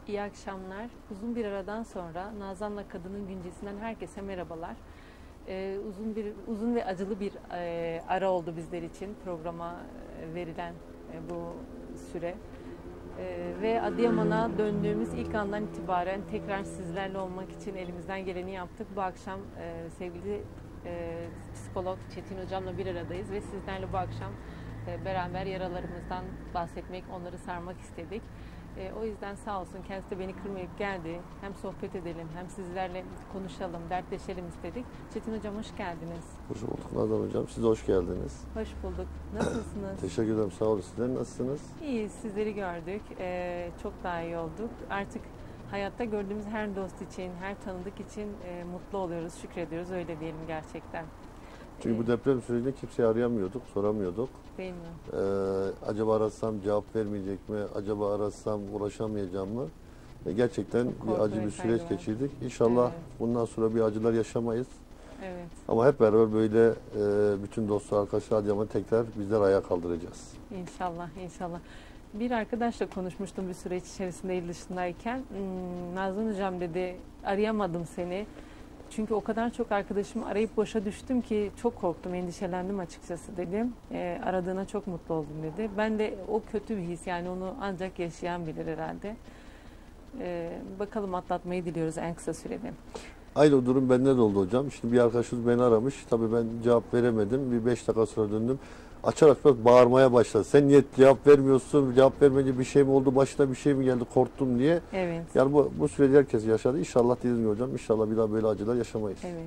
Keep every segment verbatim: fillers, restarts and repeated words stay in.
İyi akşamlar. Uzun bir aradan sonra Nazan'la Kadının Güncesi'nden herkese merhabalar. Ee, uzun bir uzun ve acılı bir e, ara oldu bizler için programa e, verilen e, bu süre. E, ve Adıyaman'a döndüğümüz ilk andan itibaren tekrar sizlerle olmak için elimizden geleni yaptık. Bu akşam e, sevgili e, psikolog Çetin Hocam'la bir aradayız ve sizlerle bu akşam e, beraber yaralarımızdan bahsetmek, onları sarmak istedik. E, o yüzden sağ olsun kendisi de beni kırmayıp geldi. Hem sohbet edelim hem sizlerle konuşalım, dertleşelim istedik. Çetin Hocam hoş geldiniz. Hoş bulduk Nazan Hocam. Siz de hoş geldiniz. Hoş bulduk. Nasılsınız? Teşekkür ederim. Sağ olun. Sizler nasılsınız? İyi. Sizleri gördük. E, çok daha iyi olduk. Artık hayatta gördüğümüz her dost için, her tanıdık için e, mutlu oluyoruz, şükrediyoruz. Öyle diyelim gerçekten. Çünkü bu deprem sürecinde kimseyi arayamıyorduk, soramıyorduk. Değil mi? Ee, acaba arasam cevap vermeyecek mi? Acaba arasam uğraşamayacağım mı? Ve gerçekten bir acı bir süreç geçirdik. İnşallah evet. bundan sonra bir acılar yaşamayız. Evet. Ama hep beraber böyle e, bütün dostlar, arkadaşlar Adıyaman'ı tekrar bizler ayağa kaldıracağız. İnşallah, inşallah. Bir arkadaşla konuşmuştum bir süreç içerisinde il dışındayken. Hmm, Nazan Hocam dedi, arayamadım seni. Çünkü o kadar çok arkadaşımı arayıp boşa düştüm ki çok korktum, endişelendim açıkçası dedim. E, aradığına çok mutlu oldum dedi. Ben de o kötü bir his, yani onu ancak yaşayan bilir herhalde. E, bakalım atlatmayı diliyoruz en kısa sürede. Aynı o durum bende de oldu hocam. Şimdi bir arkadaşımız beni aramış. Tabii ben cevap veremedim. Bir beş dakika sonra döndüm. Açar açmaz bağırmaya başladı. Sen niye cevap vermiyorsun? Cevap vermeyince bir şey mi oldu? Başına bir şey mi geldi? Korktum diye. Evet. Yani bu, bu süreci herkes yaşadı. İnşallah dediğim gibi hocam. İnşallah bir daha böyle acılar yaşamayız. Evet.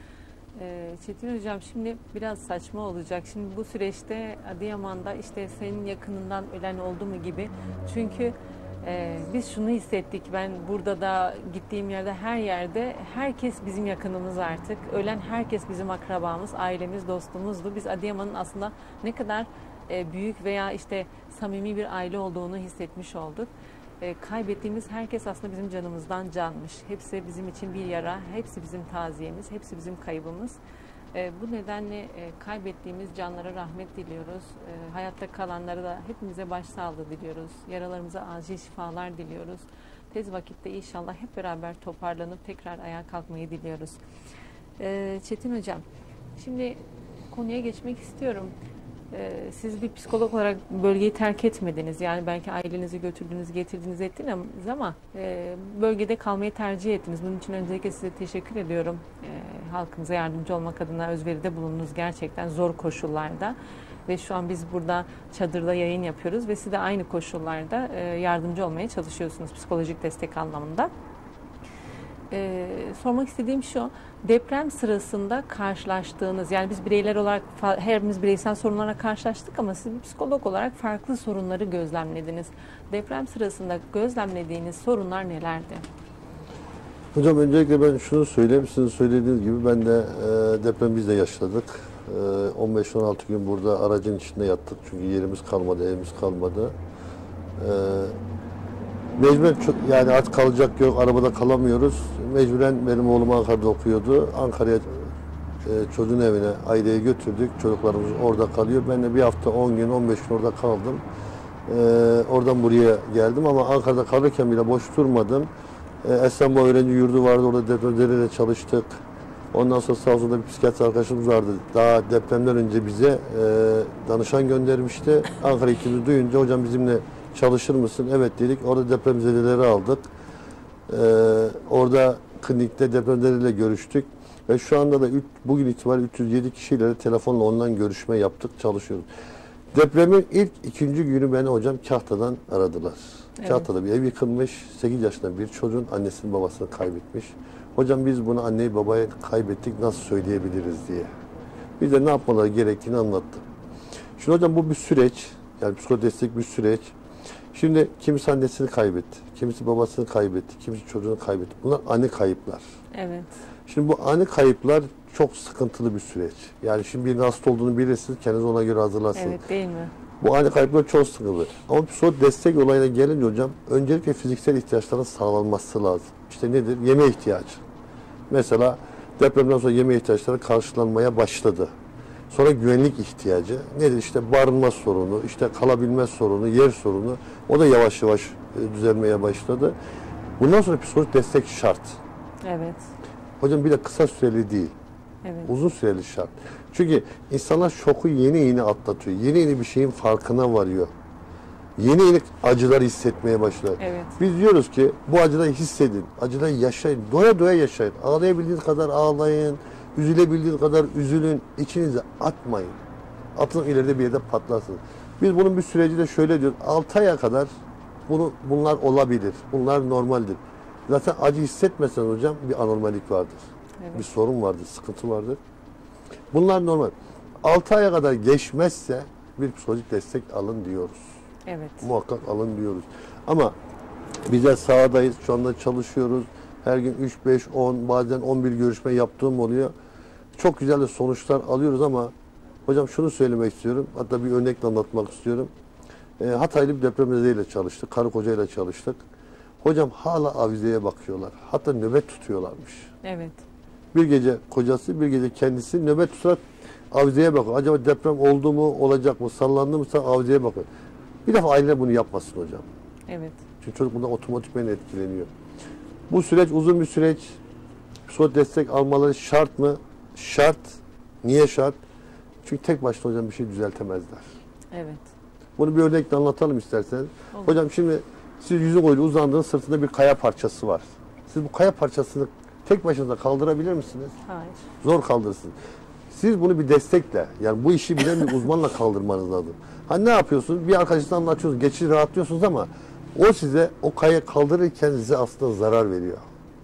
Ee, Çetin Hocam şimdi biraz saçma olacak. Şimdi bu süreçte Adıyaman'da işte senin yakınından ölen oldu mu gibi. Çünkü Ee, biz şunu hissettik, ben burada da gittiğim yerde her yerde herkes bizim yakınımız artık. Ölen herkes bizim akrabamız, ailemiz, dostumuzdu. Biz Adıyaman'ın aslında ne kadar e, büyük veya işte samimi bir aile olduğunu hissetmiş olduk. E, kaybettiğimiz herkes aslında bizim canımızdan canmış. Hepsi bizim için bir yara, hepsi bizim taziyemiz, hepsi bizim kaybımız. E, bu nedenle e, kaybettiğimiz canlara rahmet diliyoruz. E, hayatta kalanlara da hepimize başsağlığı diliyoruz. Yaralarımıza acil şifalar diliyoruz. Tez vakitte inşallah hep beraber toparlanıp tekrar ayağa kalkmayı diliyoruz. E, Çetin Hocam, şimdi konuya geçmek istiyorum. E, siz bir psikolog olarak bölgeyi terk etmediniz. Yani belki ailenizi götürdünüz, getirdiniz, ettiniz ama e, bölgede kalmayı tercih ettiniz. Bunun için öncelikle size teşekkür ediyorum. E, halkımıza yardımcı olmak adına özveride bulundunuz gerçekten zor koşullarda. Ve şu an biz burada çadırda yayın yapıyoruz ve siz de aynı koşullarda e, yardımcı olmaya çalışıyorsunuz psikolojik destek anlamında. Ee, sormak istediğim şu, deprem sırasında karşılaştığınız, yani biz bireyler olarak hepimiz bireysel sorunlarla karşılaştık ama siz bir psikolog olarak farklı sorunları gözlemlediniz. Deprem sırasında gözlemlediğiniz sorunlar nelerdi? Hocam öncelikle ben şunu söyleyeyim, sizin söylediğiniz gibi ben de e, deprem biz de yaşadık. E, on beş on altı gün burada aracın içinde yattık çünkü yerimiz kalmadı, evimiz kalmadı. E, Mecburen yani artık kalacak yok, arabada kalamıyoruz. Mecburen benim oğlum Ankara'da okuyordu. Ankara'ya e, çocuğun evine, aileye götürdük. Çocuklarımız orada kalıyor. Ben de bir hafta, on gün, on beş gün orada kaldım. E, oradan buraya geldim ama Ankara'da kalırken bile boş durmadım. E, Esenboğa öğrenci yurdu vardı, orada depremleriyle çalıştık. Ondan sonra sağ olsun da bir psikiyatri arkadaşımız vardı. Daha depremden önce bize e, danışan göndermişti. Ankara ikimizi duyunca hocam bizimle çalışır mısın? Evet dedik. Orada depremzedeleri aldık. Ee, orada klinikte depremzedileriyle görüştük. Ve şu anda da üç, bugün itibariyle üç yüz yedi kişiyle de telefonla online görüşme yaptık, çalışıyoruz. Depremin ilk ikinci günü beni hocam Kahta'dan aradılar. Evet. Kahta'da bir ev yıkılmış. sekiz yaşında bir çocuğun annesini babasını kaybetmiş. Hocam biz bunu anneyi babayı kaybettik, nasıl söyleyebiliriz diye. Biz de ne yapmaları gerektiğini anlattık. Şimdi hocam bu bir süreç. Yani psikodestek bir süreç. Şimdi kimisi annesini kaybetti, kimisi babasını kaybetti, kimisi çocuğunu kaybetti. Bunlar ani kayıplar. Evet. Şimdi bu ani kayıplar çok sıkıntılı bir süreç. Yani şimdi birinin hasta olduğunu bilirsiniz, kendinizi ona göre hazırlasın. Evet, değil mi? Bu ani kayıplar çok sıkıntı. Ama psikolojik destek olayına gelince hocam, öncelikle fiziksel ihtiyaçların sağlanması lazım. İşte nedir? Yeme ihtiyacı. Mesela depremden sonra yeme ihtiyaçları karşılanmaya başladı. Sonra güvenlik ihtiyacı. Nedir? İşte barınma sorunu, işte kalabilme sorunu, yer sorunu. O da yavaş yavaş düzelmeye başladı. Bundan sonra psikolojik destek şart. Evet. Hocam bir de kısa süreli değil. Evet. Uzun süreli şart. Çünkü insanlar şoku yeni yeni atlatıyor. Yeni yeni bir şeyin farkına varıyor. Yeni yeni acılar hissetmeye başlıyor. Evet. Biz diyoruz ki bu acıları hissedin. Acıları yaşayın. Doya doya yaşayın. Ağlayabildiğiniz kadar ağlayın. Üzülebildiğiniz kadar üzülün. İçinize atmayın. Atın, ileride bir yerde patlarsınız. Biz bunun bir süreci de şöyle diyoruz. altı aya kadar bunu, bunlar olabilir. Bunlar normaldir. Zaten acı hissetmesen hocam bir anormallik vardır. Evet. Bir sorun vardır, sıkıntı vardır. Bunlar normal. altı aya kadar geçmezse bir psikolojik destek alın diyoruz. Evet. Muhakkak alın diyoruz. Ama bize sahadayız, şu anda çalışıyoruz. Her gün üç, beş, on, bazen on bir görüşme yaptığım oluyor. Çok güzel de sonuçlar alıyoruz ama hocam şunu söylemek istiyorum. Hatta bir örnekle anlatmak istiyorum. E, Hataylı bir depremzedeyle çalıştık. Karı kocayla çalıştık. Hocam hala avizeye bakıyorlar. Hatta nöbet tutuyorlarmış. Evet. Bir gece kocası, bir gece kendisi nöbet tutarak avizeye bakıyor. Acaba deprem oldu mu, olacak mı, sallandı mı, avizeye bakıyor. Bir defa aile bunu yapmasın hocam. Evet. Çünkü çocuk bundan otomatikmen etkileniyor. Bu süreç uzun bir süreç. Psikolojik destek almaları şart mı? Şart. Niye şart? Çünkü tek başına hocam bir şey düzeltemezler. Evet. Bunu bir örnekle anlatalım isterseniz. Olur. Hocam şimdi siz yüzü boyunca uzandığınız sırtında bir kaya parçası var. Siz bu kaya parçasını tek başınıza kaldırabilir misiniz? Hayır. Zor kaldırırsınız. Siz bunu bir destekle, yani bu işi bilen bir uzmanla kaldırmanız lazım. Hani ne yapıyorsunuz? Bir arkadaşınızla anlatıyorsunuz, geçici rahatlıyorsunuz ama o size o kayayı kaldırırken size aslında zarar veriyor.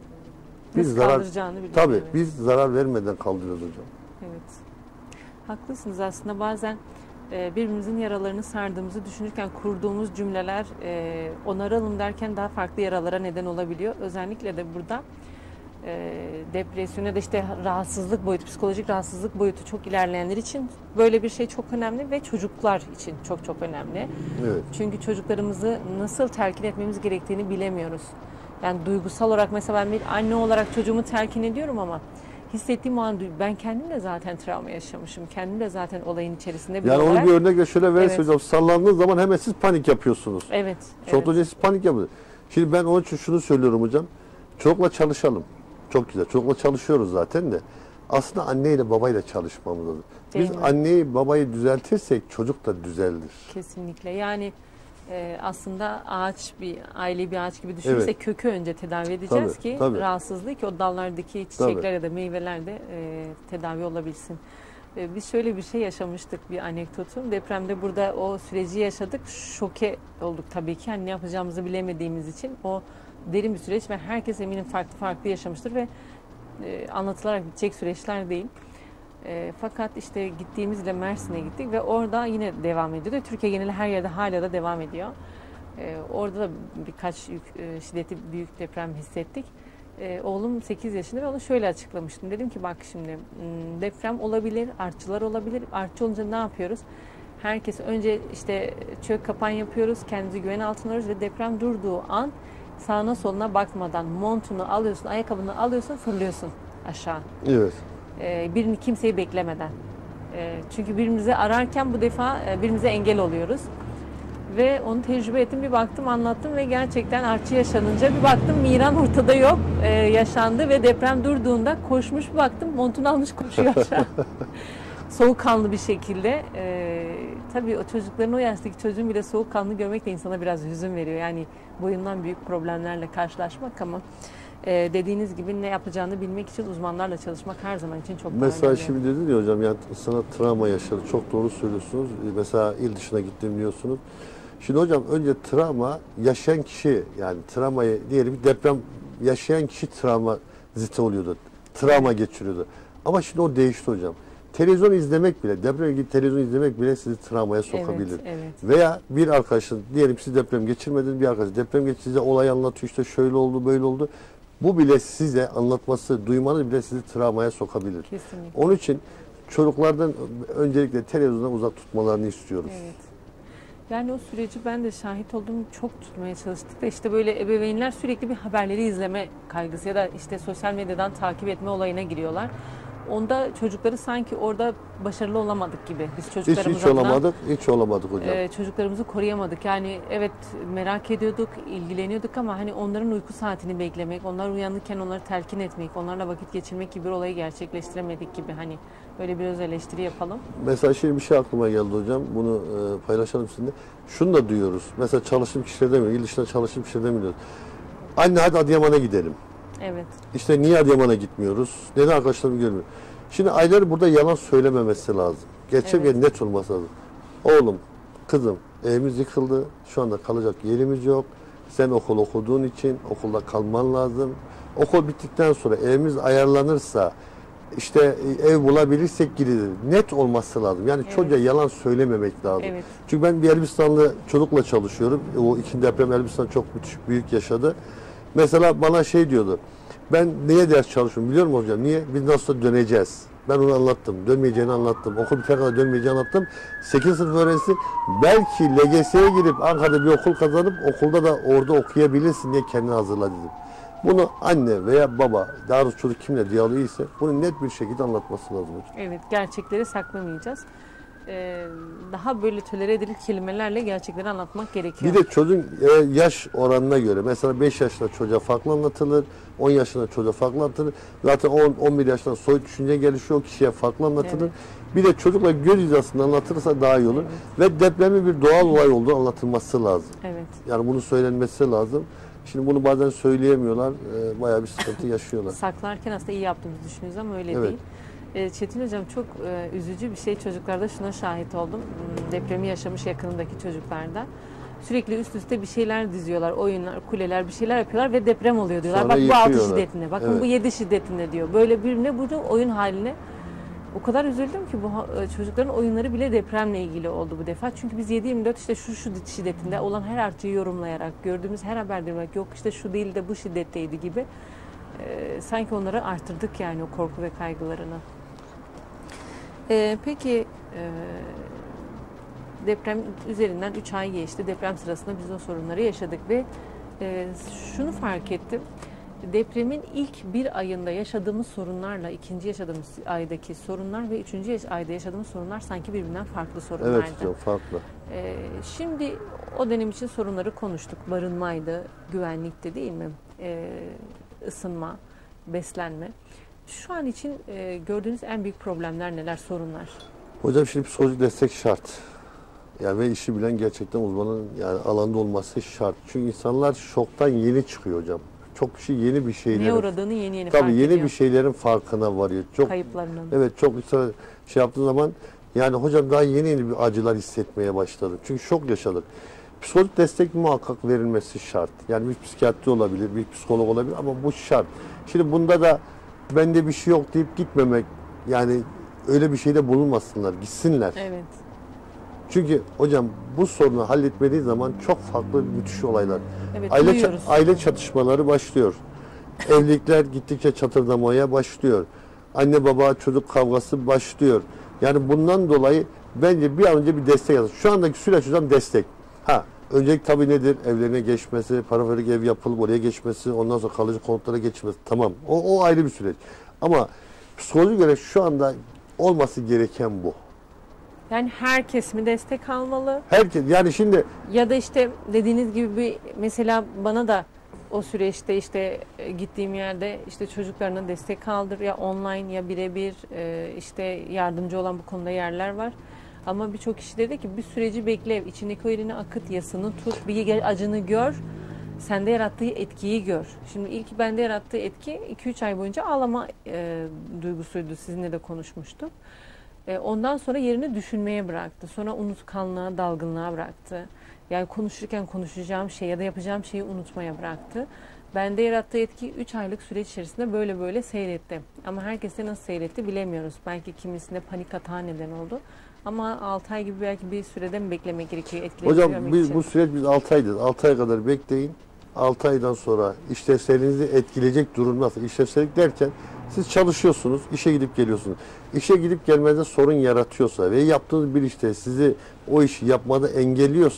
Biz Nasıl zarar, kaldıracağını biliyor. tabii Evet. biz zarar vermeden kaldırıyoruz hocam. Evet. Haklısınız aslında bazen e, birbirimizin yaralarını sardığımızı düşünürken kurduğumuz cümleler e, onaralım derken daha farklı yaralara neden olabiliyor. Özellikle de burada e, depresyon ya da işte rahatsızlık boyutu, psikolojik rahatsızlık boyutu çok ilerleyenler için böyle bir şey çok önemli ve çocuklar için çok çok önemli. Evet. Çünkü çocuklarımızı nasıl telkin etmemiz gerektiğini bilemiyoruz. Yani duygusal olarak mesela ben bir anne olarak çocuğumu telkin ediyorum ama hissettiğim o an ben kendim de zaten travma yaşamışım. Kendim de zaten olayın içerisinde bir Yani olarak. onu bir örnekle şöyle verirseniz Evet. hocam, sallandığınız zaman hemen siz panik yapıyorsunuz. Evet. Çok evet. önce siz panik yapıyorsunuz. Şimdi ben onun için şunu söylüyorum hocam. Çocukla çalışalım. Çok güzel. Çocukla çalışıyoruz zaten de. Aslında anneyle babayla çalışmamız lazım. Değil Biz mi? anneyi babayı düzeltirsek çocuk da düzelir. Kesinlikle. Yani e, aslında ağaç bir aile bir ağaç gibi düşünürsek Evet. kökü önce tedavi edeceğiz Tabii, ki tabii. rahatsızlığı ki o dallardaki çiçekler ya da meyveler de e, tedavi olabilsin. E, biz şöyle bir şey yaşamıştık, bir anekdotum. Depremde burada o süreci yaşadık. Şoke olduk tabii ki. Yani ne yapacağımızı bilemediğimiz için o derin bir süreç ve herkes eminim farklı farklı yaşamıştır ve e, anlatılarak bitecek süreçler değil. E, fakat işte gittiğimizde Mersin'e gittik ve orada yine devam ediyordu. Türkiye geneli her yerde hala da devam ediyor. E, orada da birkaç yük, e, şiddetli büyük deprem hissettik. E, oğlum sekiz yaşında ve onu şöyle açıklamıştım. Dedim ki bak şimdi deprem olabilir, artçılar olabilir. Artçı olunca ne yapıyoruz? Herkes önce işte çök kapan yapıyoruz, kendimizi güven altına alıyoruz ve deprem durduğu an sağına soluna bakmadan montunu alıyorsun, ayakkabını alıyorsun, fırlıyorsun aşağı. Evet. Ee, birini kimseyi beklemeden. Ee, çünkü birbirimizi ararken bu defa e, birbirimize engel oluyoruz. Ve onu tecrübe ettim, bir baktım, anlattım ve gerçekten artçı yaşanınca bir baktım Miran ortada yok, ee, yaşandı ve deprem durduğunda koşmuş, bir baktım montunu almış koşuyor aşağı. Soğukkanlı bir şekilde. Ee, tabii o çocukların, o yaştaki çocuğun bile soğukkanlı görmek de insana biraz hüzün veriyor. Yani boyundan büyük problemlerle karşılaşmak ama e, dediğiniz gibi ne yapacağını bilmek için uzmanlarla çalışmak her zaman için çok Mesela önemli. şimdi dediniz ya hocam, yani sana travma yaşadı. Çok doğru söylüyorsunuz. Mesela il dışına gittim diyorsunuz. Şimdi hocam önce travma yaşayan kişi, yani travmayı diyelim deprem yaşayan kişi travma zite oluyordu. Travma geçiriyordu. Ama şimdi o değişti hocam. Televizyon izlemek bile, depremle ilgili televizyon izlemek bile sizi travmaya sokabilir. Evet, evet. Veya bir arkadaşın, diyelim siz deprem geçirmediniz, bir arkadaş deprem geçirdi, size olay anlatıyor, işte şöyle oldu, böyle oldu. Bu bile size anlatması, duymanız bile sizi travmaya sokabilir. Kesinlikle. Onun için çocuklardan öncelikle televizyondan uzak tutmalarını istiyoruz. Evet. Yani o süreci ben de şahit oldum, çok tutmaya çalıştık da işte böyle ebeveynler sürekli bir haberleri izleme kaygısı ya da işte sosyal medyadan takip etme olayına giriyorlar. onda çocukları sanki orada başarılı olamadık gibi. Biz Hiç, çocuklarımız hiç adına, olamadık, hiç olamadık hocam. e, çocuklarımızı koruyamadık. Yani evet merak ediyorduk, ilgileniyorduk ama hani onların uyku saatini beklemek, onlar uyanırken onları telkin etmek, onlarla vakit geçirmek gibi bir olayı gerçekleştiremedik gibi. Hani böyle bir öz eleştiri yapalım. Mesela şimdi bir şey aklıma geldi hocam. Bunu e, paylaşalım sizinle. Şunu da duyuyoruz. Mesela çalıştığım kişiler demiyor. İl dışında çalıştığım kişiler demiyor. Anne hadi Adıyaman'a gidelim. Evet. İşte niye Adıyaman'a gitmiyoruz? Neden arkadaşlarımı görmüyor? Şimdi aileler burada yalan söylememesi lazım. Gerçek Evet. ve net olması lazım. Oğlum, kızım evimiz yıkıldı. Şu anda kalacak yerimiz yok. Sen okul okuduğun için okulda kalman lazım. Okul bittikten sonra evimiz ayarlanırsa işte ev bulabilirsek gidilir. Net olması lazım. Yani Evet. çocuğa yalan söylememek lazım. Evet. Çünkü ben bir Elbistanlı çocukla çalışıyorum. O ikinci deprem Elbistan çok müthiş büyük yaşadı. Mesela bana şey diyordu. Ben niye ders çalışıyorum biliyor musun hocam? Niye? Biz nasıl döneceğiz? Ben onu anlattım. Dönmeyeceğini anlattım. Okul bitene kadar dönmeyeceğini anlattım. sekizinci sınıf öğrencisi belki L G S'ye girip Ankara'da bir okul kazanıp okulda da orada okuyabilirsin diye kendini hazırla dedim. Bunu anne veya baba, daha doğrusu çocuk kimle diyaloğu iyiyse bunu net bir şekilde anlatması lazım hocam. Evet, gerçekleri saklamayacağız. Ee, daha böyle tolere edilir kelimelerle gerçekleri anlatmak gerekiyor. Bir de çocuğun e, yaş oranına göre mesela beş yaşında çocuğa farklı anlatılır, on yaşında çocuğa farklı anlatılır. Zaten on on bir yaşında soyut düşünce gelişiyor, o kişiye farklı anlatılır. Evet. Bir de çocukla göz hizasında anlatılırsa daha iyi olur. Evet. Ve depremin bir doğal olay olduğu anlatılması lazım. Evet. Yani bunu söylenmesi lazım. Şimdi bunu bazen söyleyemiyorlar, e, bayağı bir sıkıntı yaşıyorlar. Saklarken aslında iyi yaptığımızı düşünüyoruz ama öyle Evet. değil. Ee, Çetin Hocam çok e, üzücü bir şey, çocuklarda şuna şahit oldum. Hmm, Depremi yaşamış yakınındaki çocuklarda. Sürekli üst üste bir şeyler diziyorlar, oyunlar, kuleler bir şeyler yapıyorlar ve deprem oluyor diyorlar. Sonra Bak bu altı yıkıyorlar. şiddetinde, bakın Evet. bu yedi şiddetinde diyor. Böyle birine bunu oyun haline. O kadar üzüldüm ki bu ha- çocukların oyunları bile depremle ilgili oldu bu defa. Çünkü biz yedi yirmi dört işte şu şu şiddetinde olan her artıyı yorumlayarak, gördüğümüz her haberde bak yok işte şu değil de bu şiddetteydi gibi. Ee, sanki onları artırdık yani o korku ve kaygılarını. Ee, peki e, deprem üzerinden üç ay geçti. Deprem sırasında biz o sorunları yaşadık ve e, şunu fark ettim. Depremin ilk bir ayında yaşadığımız sorunlarla ikinci yaşadığımız aydaki sorunlar ve üçüncü yaş- ayda yaşadığımız sorunlar sanki birbirinden farklı sorunlardı. Evet hocam, farklı. Ee, şimdi o dönem için sorunları konuştuk. Barınmaydı, güvenlikti değil mi? Ee, ısınma, beslenme. Şu an için e, gördüğünüz en büyük problemler neler, sorunlar? Hocam şimdi psikolojik destek şart. Yani ve işi bilen gerçekten uzmanın yani alanda olması şart. Çünkü insanlar şoktan yeni çıkıyor hocam. Çok kişi yeni bir şeylerin. Neye uğradığını yeni yeni Tabii fark yeni ediyor. bir şeylerin farkına varıyor. Çok Kayıplarının. evet çok insan şey yaptığı zaman yani hocam daha yeni yeni bir acılar hissetmeye başladık. Çünkü şok yaşadık. Psikolojik destek muhakkak verilmesi şart. Yani bir psikiyatri olabilir, bir psikolog olabilir ama bu şart. Şimdi bunda da bende bir şey yok deyip gitmemek yani öyle bir şeyde bulunmasınlar, gitsinler. Evet. Çünkü hocam bu sorunu halletmediği zaman çok farklı müthiş olaylar. Evet, Aile, ça- duyuyoruz. aile çatışmaları başlıyor. Evlilikler gittikçe çatırdamaya başlıyor. Anne baba çocuk kavgası başlıyor. Yani bundan dolayı bence bir an önce bir destek yazın. Şu andaki süreç hocam destek. Ha, öncelik tabii nedir? Evlerine geçmesi, paraferik ev yapılıp oraya geçmesi, ondan sonra kalıcı konutlara geçmesi. Tamam. O, o ayrı bir süreç. Ama psikolojik olarak şu anda olması gereken bu. Yani herkes mi destek almalı? Herkes yani şimdi Ya da işte dediğiniz gibi bir mesela bana da o süreçte işte e, gittiğim yerde işte çocuklarına destek aldır ya online ya birebir e, işte yardımcı olan bu konuda yerler var. Ama birçok kişi dedi ki bir süreci bekle, içindeki o elini akıt, yasını tut, bir gel acını gör, sende yarattığı etkiyi gör. Şimdi ilk bende yarattığı etki iki üç ay boyunca ağlama e, duygusuydu, sizinle de konuşmuştuk. Ondan sonra yerini düşünmeye bıraktı. Sonra unutkanlığa, dalgınlığa bıraktı. Yani konuşurken konuşacağım şey ya da yapacağım şeyi unutmaya bıraktı. Bende yarattığı etki üç aylık süreç içerisinde böyle böyle seyretti. Ama herkese nasıl seyretti bilemiyoruz. Belki kimisinde panik hata neden oldu. Ama altı ay gibi belki bir sürede mi beklemek gerekiyor etkileri hocam görmek biz, için? bu süreç biz altı aydır. altı ay kadar bekleyin. altı aydan sonra işlevselliğinizi etkileyecek durum nasıl? İşlevsellik derken siz çalışıyorsunuz, işe gidip geliyorsunuz. İşe gidip gelmede sorun yaratıyorsa ve yaptığınız bir işte sizi o işi yapmada engelliyorsa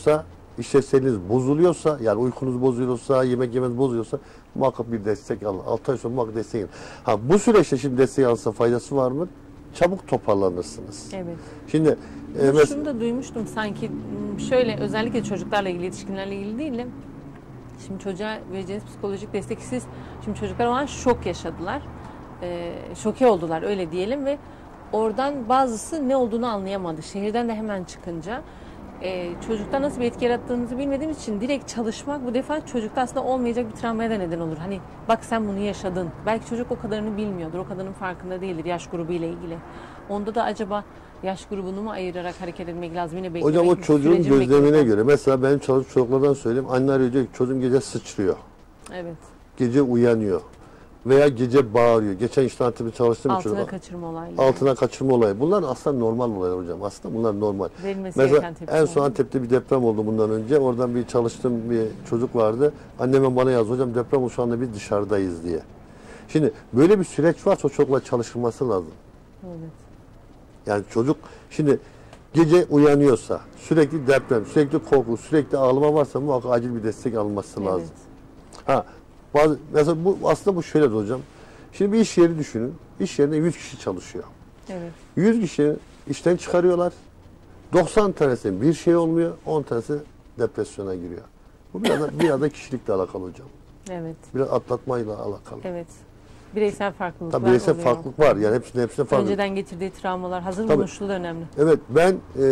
işlevseliniz bozuluyorsa, yani uykunuz bozuluyorsa, yemek yemeniz bozuluyorsa muhakkak bir destek alın. altı ay sonra muhakkak destek alın. Ha, bu süreçte şimdi destek alırsa faydası var mı? Çabuk toparlanırsınız. Evet. Şimdi e, mes- şunu da duymuştum sanki, şöyle özellikle çocuklarla ilgili, yetişkinlerle ilgili değil de, şimdi çocuğa vereceğiniz psikolojik destek, siz şimdi çocuklar o an şok yaşadılar. E, şoke oldular öyle diyelim ve oradan bazısı ne olduğunu anlayamadı. Şehirden de hemen çıkınca e, çocukta nasıl bir etki yarattığınızı bilmediğimiz için direkt çalışmak bu defa çocukta aslında olmayacak bir travmaya da neden olur. Hani bak sen bunu yaşadın. Belki çocuk o kadarını bilmiyordur, o kadarının farkında değildir yaş grubu ile ilgili. Onda da acaba yaş grubunu mu ayırarak hareket etmek lazım? Yine beklemek. Hocam o çocuğun gözlemine beklemek. göre. Mesela benim çalıştığım çocuklardan söyleyeyim. Anne arıyor diyor ki çocuğum gece sıçrıyor. Evet. Gece uyanıyor. Veya gece bağırıyor. Geçen işte Antep'te çalıştığım Altına çocuk. kaçırma olayları. Altına kaçırma olayı. Bunlar aslında normal olaylar hocam. Aslında bunlar normal. Verilmesi Mesela gereken en son Antep'te bir deprem oldu bundan önce. Oradan bir çalıştığım bir çocuk vardı. Anneme bana yazdı. Hocam deprem oldu, şu anda biz dışarıdayız diye. Şimdi böyle bir süreç varsa o çocukla çalışılması lazım. Evet. Yani çocuk şimdi gece uyanıyorsa, sürekli deprem, sürekli korku, sürekli ağlama varsa muhakkak acil bir destek alınması Evet. lazım. Ha, bazı, mesela bu aslında bu şöyle de hocam. Şimdi bir iş yeri düşünün. İş yerinde yüz kişi çalışıyor. Evet. yüz kişi işten çıkarıyorlar. doksan tanesi bir şey olmuyor, on tanesi depresyona giriyor. Bu biraz da, biraz da kişilikle alakalı hocam. Evet. Biraz atlatmayla alakalı. Evet. Bireysel farklılıklar Tabii bireysel oluyor. farklılık var. Yani hepsinde hepsinde farklı. Önceden getirdiği travmalar, hazır Tabii. bulunuşlu da önemli. Evet, ben e,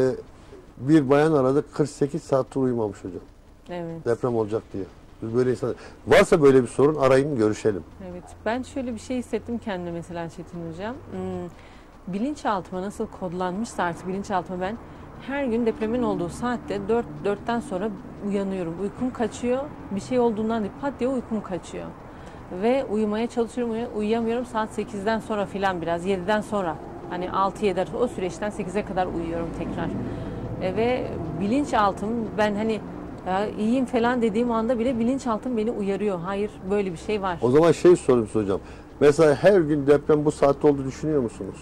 bir bayan aradı, kırk sekiz saattir uyumamış hocam. Evet. Deprem olacak diye. Biz böyle insan varsa böyle bir sorun arayın, görüşelim. Evet. Ben şöyle bir şey hissettim kendime mesela Çetin Hocam. Hmm, bilinçaltıma nasıl kodlanmışsa artık bilinçaltıma ben her gün depremin olduğu saatte dört dörtten sonra uyanıyorum. Uykum kaçıyor. Bir şey olduğundan değil, pat diye uykum kaçıyor. Ve uyumaya çalışıyorum, uy- uyuyamıyorum. Saat sekizden sonra filan, biraz yediden sonra. Hani altı yedi arası, o süreçten sekize kadar uyuyorum tekrar. E, ve bilinçaltım, ben hani ya iyiyim falan dediğim anda bile bilinçaltım beni uyarıyor. Hayır, böyle bir şey var. O zaman şey sorayım size hocam. Mesela her gün deprem bu saatte oldu düşünüyor musunuz?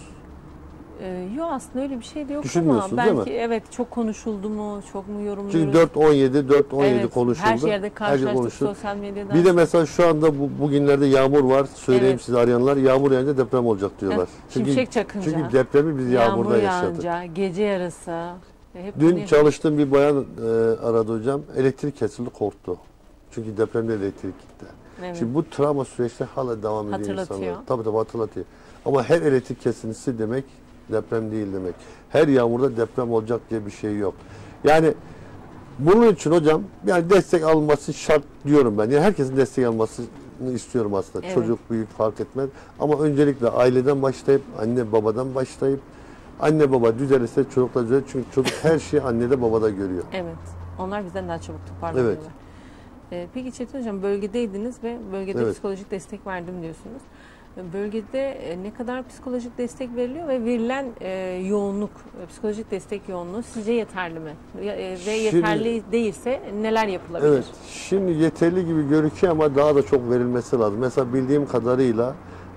Ee, yok aslında öyle bir şey de yok ama Düşünmüyorsunuz, değil belki mi? evet çok konuşuldu mu, çok mu yorumluyoruz? Çünkü dört on yedi, dört on yedi Evet, konuşuldu. her yerde şey karşılaştık konuşuldu. sosyal medyada. Bir de mesela şu anda bu, bugünlerde yağmur var. Söyleyeyim Evet. size arayanlar. Yağmur yağınca deprem olacak diyorlar. Evet, şimşek çakınca, çünkü depremi biz yağmur yağmurda yaşadık. yağınca, gece yarısı. Hep Dün bunu- çalıştığım bir bayan e, aradı hocam. Elektrik kesildi, korktu. Çünkü depremde elektrik gitti. Evet. Şimdi bu travma süreçte hala devam ediyor Hatırlatıyor. insanlar. Tabii tabii hatırlatıyor. Ama her elektrik kesintisi demek deprem değil demek. Her yağmurda deprem olacak diye bir şey yok. Yani bunun için hocam yani destek alınması şart diyorum ben. Yani herkesin destek almasını istiyorum aslında. Evet. Çocuk büyük fark etmez. Ama öncelikle aileden başlayıp anne babadan başlayıp anne baba düzelirse çocuklar düzelir. Çünkü çocuk her şeyi annede babada görüyor. Evet. Onlar bizden daha çabuk toparlanıyorlar. Evet. Ee, peki Çetin Hocam, bölgedeydiniz ve bölgede Evet. psikolojik destek verdim diyorsunuz. Bölgede e, ne kadar psikolojik destek veriliyor ve verilen e, yoğunluk, e, psikolojik destek yoğunluğu sizce yeterli mi? Ya- e, ve Şimdi- yeterli değilse neler yapılabilir? Evet. Şimdi yeterli gibi gözüküyor ama daha da çok verilmesi lazım. Mesela bildiğim kadarıyla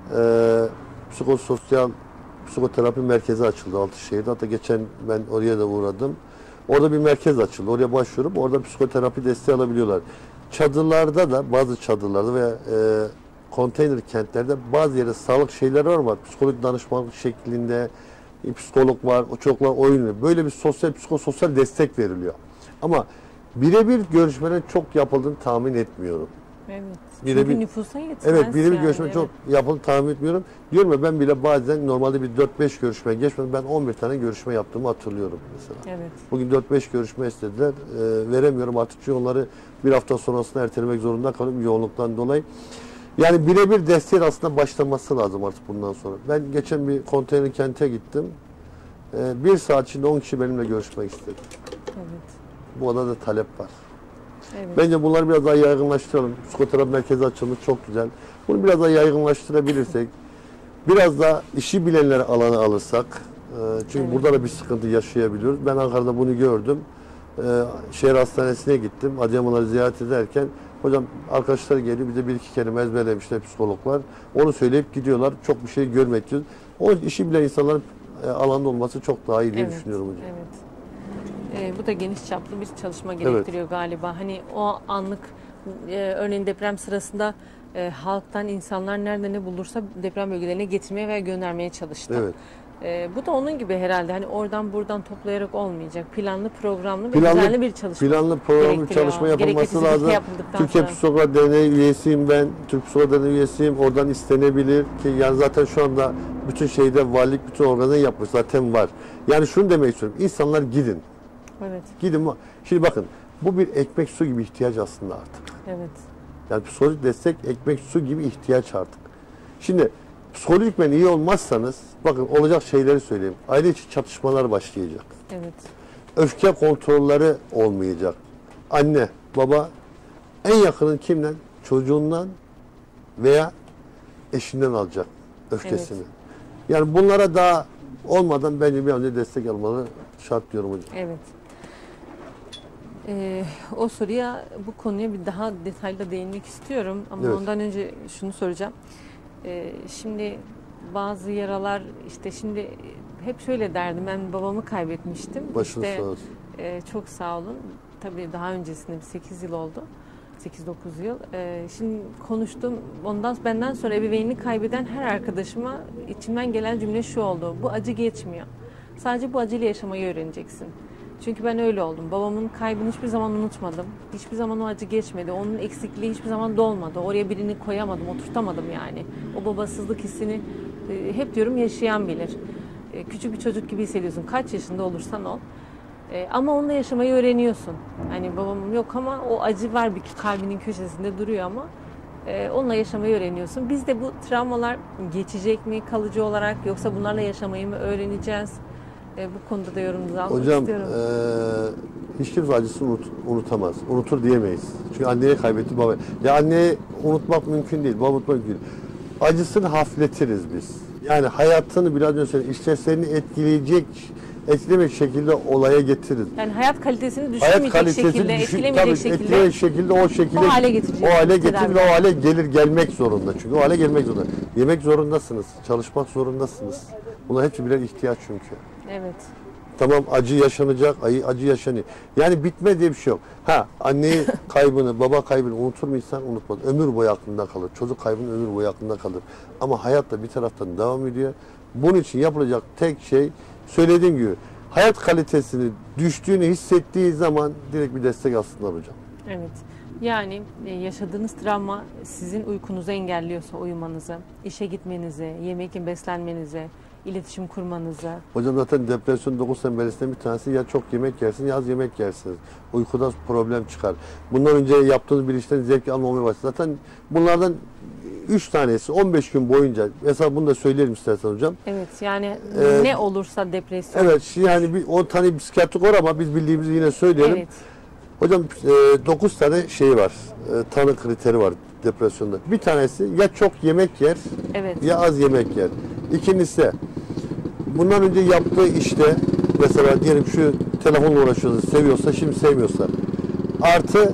e, psikososyal psikoterapi merkezi açıldı Altışehir'de. Hatta geçen ben oraya da uğradım. Orada bir merkez açıldı. Oraya başvurup orada psikoterapi desteği alabiliyorlar. Çadırlarda da bazı çadırlarda veya e, konteyner kentlerde bazı yerde sağlık şeyleri var var. Psikolojik danışmanlık şeklinde e, psikolog var. O çocuklar oynuyor. Böyle bir sosyal psikososyal destek veriliyor. Ama birebir görüşmelerin çok yapıldığını tahmin etmiyorum. Evet. Birebir- Çünkü nüfusa yetmez. Evet, birebir yani, görüşme evet. çok yapıldığını tahmin etmiyorum. Diyorum ya ben bile bazen normalde bir dört beş görüşme geçmeden ben on bir tane görüşme yaptığımı hatırlıyorum mesela. Evet. Bugün dört beş görüşme istediler. Ee, veremiyorum artık çünkü onları bir hafta sonrasına ertelemek zorunda kalıyorum yoğunluktan dolayı. Yani birebir desteğin aslında başlaması lazım artık bundan sonra. Ben geçen bir konteyner kente gittim. Ee, bir saat içinde on kişi benimle görüşmek istedi. Evet. Bu odada talep var. Evet. Bence bunları biraz daha yaygınlaştıralım. Psikoterapi merkezi açılmış, çok güzel. Bunu biraz daha yaygınlaştırabilirsek, biraz da işi bilenleri alana alırsak, e, çünkü Evet. burada da bir sıkıntı yaşayabiliyoruz. Ben Ankara'da bunu gördüm. E, şehir hastanesine gittim. Adıyamanları ziyaret ederken, hocam arkadaşlar geliyor, bize bir iki kelime ezberlemişler psikologlar. Onu söyleyip gidiyorlar. Çok bir şey görmek diyoruz. O işi bilen insanların e, alanda olması çok daha iyi diye Evet, düşünüyorum hocam. Evet. E, bu da geniş çaplı bir çalışma gerektiriyor evet. galiba. Hani o anlık e, örneğin deprem sırasında e, halktan insanlar nerede ne bulursa deprem bölgelerine getirmeye veya göndermeye çalıştı. Evet. E, bu da onun gibi herhalde. Hani oradan buradan toplayarak olmayacak. Planlı, programlı ve planlı, düzenli bir çalışma. Planlı, programlı çalışma yapılması lazım. Türkiye Psikoloğu Derneği üyesiyim ben. Türk Psikoloğu Derneği üyesiyim. Oradan istenebilir ki yani zaten şu anda bütün şeyde valilik bütün organı yapmış zaten var. Yani şunu demek istiyorum. İnsanlar gidin. Evet. Gidin. Şimdi bakın bu bir ekmek su gibi ihtiyaç aslında artık. Evet. Yani psikolojik destek ekmek su gibi ihtiyaç artık. Şimdi psikolojikmen iyi olmazsanız bakın olacak şeyleri söyleyeyim. Aile içi çatışmalar başlayacak. Evet. Öfke kontrolleri olmayacak. Anne, baba en yakının kimden? Çocuğundan veya eşinden alacak öfkesini. Evet. Yani bunlara daha olmadan bence bir an önce destek almaları şart diyorum hocam. Evet. Ee, o soruya, bu konuya bir daha detaylı değinmek istiyorum. Ama evet. ondan önce şunu soracağım. Ee, şimdi bazı yaralar, işte şimdi hep şöyle derdim, ben babamı kaybetmiştim. Başınız işte, sağ olsun. E, çok sağ olun. Tabii daha öncesinde bir sekiz yıl oldu. sekiz dokuz yıl. Ee, şimdi konuştum. Ondan benden sonra ebeveynini kaybeden her arkadaşıma içimden gelen cümle şu oldu. Bu acı geçmiyor. Sadece bu acıyla yaşamayı öğreneceksin. Çünkü ben öyle oldum. Babamın kaybını hiçbir zaman unutmadım. Hiçbir zaman o acı geçmedi. Onun eksikliği hiçbir zaman dolmadı. Oraya birini koyamadım, oturtamadım yani. O babasızlık hissini e, hep diyorum yaşayan bilir. E, küçük bir çocuk gibi hissediyorsun. Kaç yaşında olursan ol. E, ama onunla yaşamayı öğreniyorsun. Hani babamın yok ama o acı var bir kalbinin köşesinde duruyor ama e, onunla yaşamayı öğreniyorsun. Biz de bu travmalar geçecek mi kalıcı olarak, yoksa bunlarla yaşamayı mı öğreneceğiz? E, bu konuda da yorumunuzu almak Hocam, istiyorum. Hocam e, hiç kimse acısını unut, unutamaz. Unutur diyemeyiz. Çünkü anneyi kaybetti baba. Ya anneyi unutmak mümkün değil, baba unutmak mümkün değil. Acısını hafifletiriz biz. Yani hayatını biraz önce söyledim, işlevlerini etkileyecek, etkilemeyecek şekilde olaya getiririz. Yani hayat kalitesini düşürmeyecek hayat şekilde, düşün, etkilemeyecek tabii, şekilde, etkileyecek şekilde o şekilde o hale getirecek. O hale getirir ve o hale gelir gelmek zorunda. Çünkü o hale gelmek zorunda. Yemek zorundasınız, çalışmak zorundasınız. Bunlar hepsi birer ihtiyaç çünkü. Evet. Tamam, acı yaşanacak, acı yaşanıyor. Yani bitme diye bir şey yok. Ha, anneyi kaybını, baba kaybını unutur mu insan? Unutmaz. Ömür boyu aklında kalır. Çocuk kaybının ömür boyu aklında kalır. Ama hayat da bir taraftan devam ediyor. Bunun için yapılacak tek şey, söylediğim gibi, hayat kalitesini düştüğünü hissettiği zaman direkt bir destek alsınlar hocam. Evet. Yani yaşadığınız travma sizin uykunuzu engelliyorsa, uyumanızı, işe gitmenizi, yemek beslenmenizi, iletişim kurmanızı. Hocam zaten depresyon dokuz tembelisinden bir tanesi, ya çok yemek yersin ya az yemek yersiniz. Uykuda problem çıkar. Bundan önce yaptığınız bir işten zevk almamaya başlar. Zaten bunlardan üç tanesi on beş gün boyunca, mesela bunu da söyleyelim istersen hocam. Evet, yani ee, ne olursa depresyon. Evet, yani bir on tane psikiyatrik var ama biz bildiğimizi yine söyleyelim. Evet. Hocam dokuz tane şey var, e, tanı kriteri var depresyonda. Bir tanesi ya çok yemek yer, evet, ya az yemek yer. İkincisi, bundan önce yaptığı işte, mesela diyelim şu telefonla uğraşıyorsa, seviyorsa, şimdi sevmiyorsa. Artı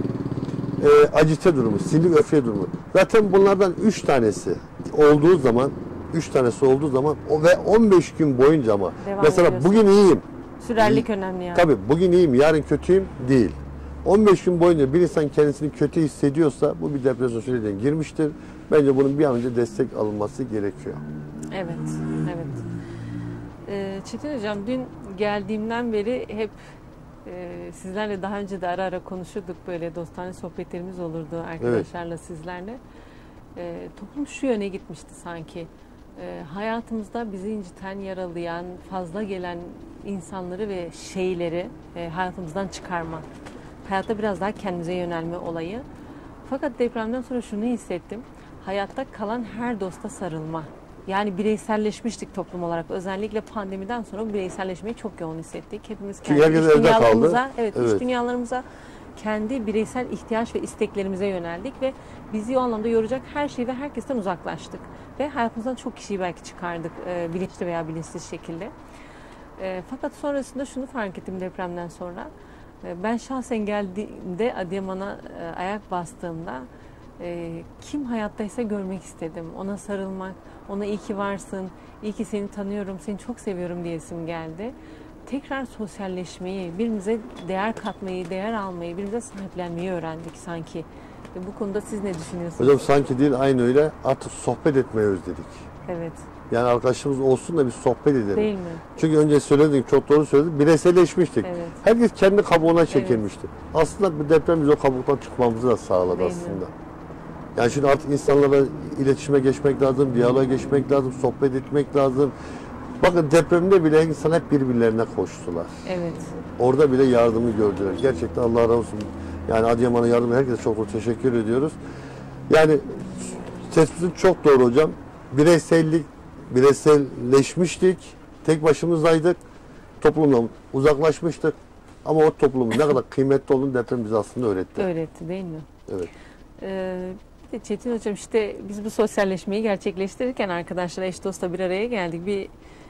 e, acite durumu, sinir öfke durumu. Zaten bunlardan üç tanesi olduğu zaman, üç tanesi olduğu zaman o ve on beş gün boyunca ama devam mesela ediyorsun. Bugün iyiyim. Sürerlik iyi, önemli yani. Tabii bugün iyiyim, yarın kötüyüm değil. on beş gün boyunca bir insan kendisini kötü hissediyorsa bu bir depresyon sürecine girmiştir. Bence bunun bir an önce destek alınması gerekiyor. Evet, evet. Ee, Çetin Hocam, dün geldiğimden beri hep e, sizlerle daha önce de ara ara konuşurduk, böyle dostane sohbetlerimiz olurdu arkadaşlarla, evet, sizlerle. E, toplum şu yöne gitmişti sanki. E, hayatımızda bizi inciten, yaralayan, fazla gelen insanları ve şeyleri e, hayatımızdan çıkarma. Hayatta biraz daha kendimize yönelme olayı. Fakat depremden sonra şunu hissettim. Hayatta kalan her dosta sarılma. Yani bireyselleşmiştik toplum olarak. Özellikle pandemiden sonra bireyselleşmeyi çok yoğun hissettik. Hepimiz kendi iç dünyalarımıza, evet, evet. iç dünyalarımıza, kendi bireysel ihtiyaç ve isteklerimize yöneldik ve bizi o anlamda yoracak her şey ve herkesten uzaklaştık. Ve hayatımızdan çok kişiyi belki çıkardık e, bilinçli veya bilinçsiz şekilde. E, fakat sonrasında şunu fark ettim depremden sonra. E, ben şahsen geldiğimde, Adıyaman'a e, ayak bastığımda e, kim hayattaysa görmek istedim. Ona sarılmak, ona iyi ki varsın, iyi ki seni tanıyorum, seni çok seviyorum diyesim geldi. tekrar sosyalleşmeyi, birbirimize değer katmayı, değer almayı, birbirimize sahiplenmeyi öğrendik sanki. E, bu konuda siz ne düşünüyorsunuz? Hocam sanki değil, aynı öyle. Artık sohbet etmeyi özledik. Evet. Yani arkadaşımız olsun da bir sohbet edelim. Değil mi? Çünkü önce söyledik, çok doğru söyledik. Bireyselleşmiştik. Evet. Herkes kendi kabuğuna çekilmişti. Evet. Aslında bu deprem biz o kabuktan çıkmamızı da sağladı Değil aslında. mi? Yani şimdi artık insanlarla iletişime geçmek lazım, diyaloğa geçmek lazım, sohbet etmek lazım. Bakın depremde bile insan hep birbirlerine koştular. Evet. Orada bile yardımı gördüler. Gerçekten Allah razı olsun. Yani Adıyaman'a yardım, herkese çok çok teşekkür ediyoruz. Yani tespitin çok doğru hocam. Bireysellik, bireyselleşmiştik. Tek başımızdaydık. Toplumdan uzaklaşmıştık. Ama o toplumun ne kadar kıymetli olduğunu deprem bize aslında öğretti. Öğretti değil mi? Evet. Ee, Çetin Hocam, işte biz bu sosyalleşmeyi gerçekleştirirken arkadaşlar eş dostla bir araya geldik. Bir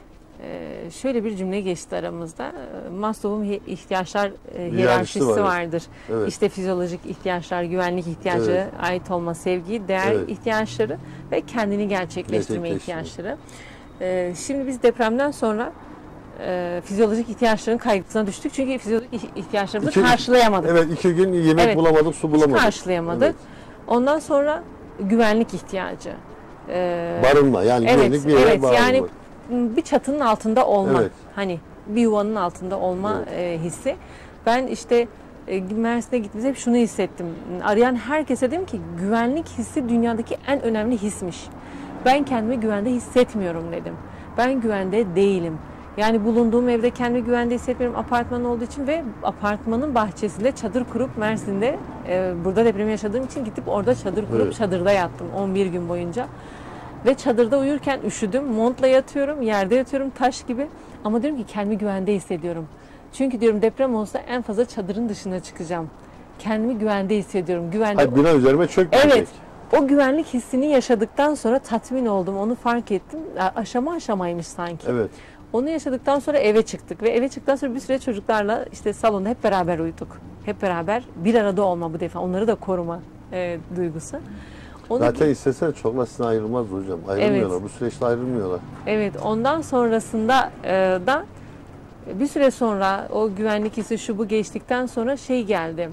e, şöyle bir cümle geçti aramızda. Maslow'un ihtiyaçlar e, hiyerarşisi var. vardır. Evet. İşte fizyolojik ihtiyaçlar, güvenlik ihtiyacı, evet. ait olma, sevgi, değer evet. ihtiyaçları ve kendini gerçekleştirme ihtiyaçları. Ee, şimdi biz depremden sonra e, fizyolojik ihtiyaçların kaygısına düştük. Çünkü fizyolojik ihtiyaçlarımızı iki, karşılayamadık. Evet, iki gün yemek evet, bulamadık, su bulamadık. Karşılayamadık. Evet. Ondan sonra güvenlik ihtiyacı. Ee, barınma, yani evet, güvenlik bir yere evet, barınma. Yani bir çatının altında olma. Evet. Hani bir yuvanın altında olma evet. e, hissi. Ben işte e, Mersin'e gittiğimde hep şunu hissettim. Arayan herkese dedim ki güvenlik hissi dünyadaki en önemli hismiş. Ben kendimi güvende hissetmiyorum dedim. Ben güvende değilim. Yani bulunduğum evde kendimi güvende hissetmiyorum, apartman olduğu için ve apartmanın bahçesinde çadır kurup Mersin'de e, burada depremi yaşadığım için gidip orada çadır kurup evet. çadırda yattım on bir gün boyunca. Ve çadırda uyurken üşüdüm, montla yatıyorum, yerde yatıyorum taş gibi ama diyorum ki kendimi güvende hissediyorum. Çünkü diyorum deprem olsa en fazla çadırın dışına çıkacağım. Kendimi güvende hissediyorum. Güvende. Hayır, bina üzerime çökmeyecek. Evet. O güvenlik hissini yaşadıktan sonra tatmin oldum, onu fark ettim. Aşama aşamaymış sanki. Evet. Onu yaşadıktan sonra eve çıktık ve eve çıktıktan sonra bir süre çocuklarla işte salonda hep beraber uyuduk. Hep beraber bir arada olma bu defa. Onları da koruma e, duygusu. Onu Zaten istesen çokla sizden ayrılmaz hocam. Ayrılmıyorlar. Evet. Bu süreçte ayrılmıyorlar. Evet. Ondan sonrasında e, da bir süre sonra o güvenlik hissi şu bu geçtikten sonra şey geldi.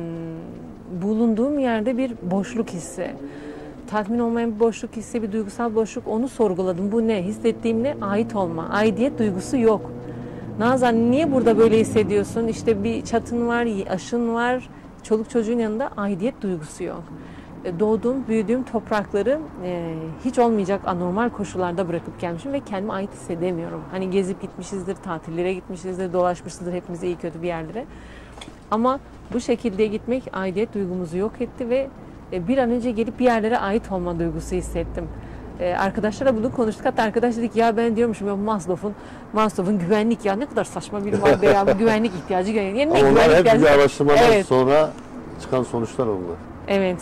Hmm, bulunduğum yerde bir boşluk hissi. Tatmin olmayan bir boşluk hissi, bir duygusal boşluk, onu sorguladım. Bu ne? Hissettiğim ne? Ait olma. Aidiyet duygusu yok. Nazan niye burada böyle hissediyorsun? İşte bir çatın var, aşın var, çoluk çocuğun yanında aidiyet duygusu yok. Doğduğum, büyüdüğüm toprakları e, hiç olmayacak anormal koşullarda bırakıp gelmişim ve kendime ait hissedemiyorum. Hani gezip gitmişizdir, tatillere gitmişizdir, dolaşmışızdır hepimiz iyi kötü bir yerlere. Ama bu şekilde gitmek aidiyet duygumuzu yok etti ve bir an önce gelip bir yerlere ait olma duygusu hissettim. Ee, arkadaşlarla bunu konuştuk. Hatta arkadaş dedik ya ben diyormuşum ya Maslow'un Maslow'un güvenlik ya ne kadar saçma bir madde ya bu güvenlik ihtiyacı. Yani Ama onlar güvenlik hep ihtiyacı. bir araştırmadan Evet. sonra çıkan sonuçlar onlar. Evet.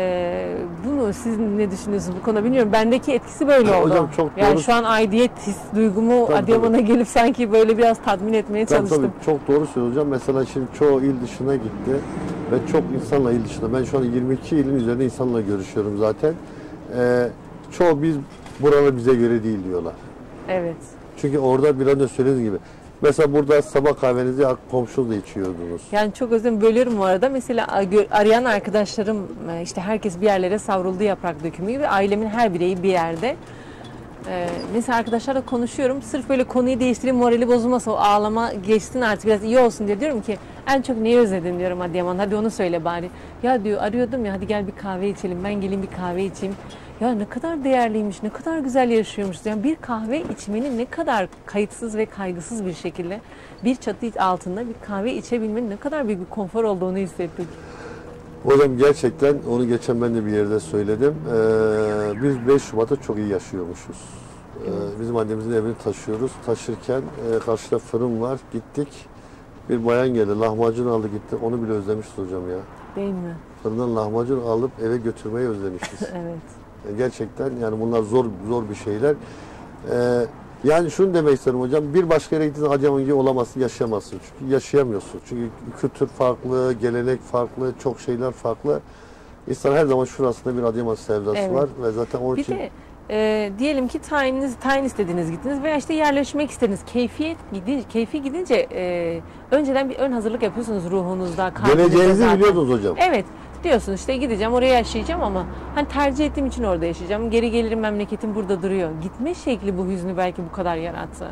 E, bunu siz ne düşünüyorsunuz bu konuda bilmiyorum. Bendeki etkisi böyle ha, oldu. Hocam çok yani doğru. Şu an aidiyet his duygumu Adıyaman'a gelip sanki böyle biraz tatmin etmeye tabii, çalıştım. Tabii, çok doğru söylüyorsun hocam. Mesela şimdi çoğu il dışına gitti ve çok insanla il dışında. Ben şu an yirmi iki ilin üzerinde insanla görüşüyorum zaten. Ee, çoğu biz buralar bize göre değil diyorlar. Evet. Çünkü orada bir an önce söylediğiniz gibi. Mesela burada sabah kahvenizi komşunuzla içiyordunuz. Yani çok özür bölüyorum bu arada. Mesela arayan arkadaşlarım işte herkes bir yerlere savruldu yaprak dökümü gibi. Ailemin her bireyi bir yerde. Ee, mesela arkadaşlarla konuşuyorum. Sırf böyle konuyu değiştireyim, morali bozulmasın, o ağlama geçsin artık biraz iyi olsun diye diyorum ki en çok neyi özledin diyorum Adıyaman. Hadi onu söyle bari. Ya diyor arıyordum ya hadi gel bir kahve içelim. Ben geleyim bir kahve içeyim. Ya ne kadar değerliymiş, ne kadar güzel yaşıyormuşuz. Yani bir kahve içmenin ne kadar kayıtsız ve kaygısız bir şekilde bir çatı altında bir kahve içebilmenin ne kadar büyük bir konfor olduğunu hissettik. Hocam gerçekten onu geçen ben de bir yerde söyledim. Ee, biz beş Şubat'ta çok iyi yaşıyormuşuz. Ee, bizim annemizin evini taşıyoruz. Taşırken e, karşıda fırın var. Gittik. Bir bayan geldi. Lahmacun aldı gitti. Onu bile özlemişiz hocam ya. Değil mi? Fırından lahmacun alıp eve götürmeyi özlemişiz. Evet. Gerçekten yani bunlar zor zor bir şeyler. Ee, yani şunu demek isterim hocam. Bir başka yere gittiğinizde Adıyaman gibi olamazsın, yaşayamazsın. Çünkü yaşayamıyorsun. Çünkü kültür farklı, gelenek farklı, çok şeyler farklı. İnsan her zaman şurasında bir Adıyaman sevdası evet. var ve zaten onun bir için... de e, diyelim ki tayininiz, tayin istediniz gittiniz veya işte yerleşmek istediniz. Keyfiyet gidince, keyfi gidince e, önceden bir ön hazırlık yapıyorsunuz ruhunuzda, kalbinizde. Geleceğinizi zaten. biliyordunuz hocam. Evet. Diyorsunuz işte gideceğim oraya yaşayacağım ama hani tercih ettiğim için orada yaşayacağım. Geri gelirim, memleketim burada duruyor. Gitme şekli bu hüznü belki bu kadar yarattı.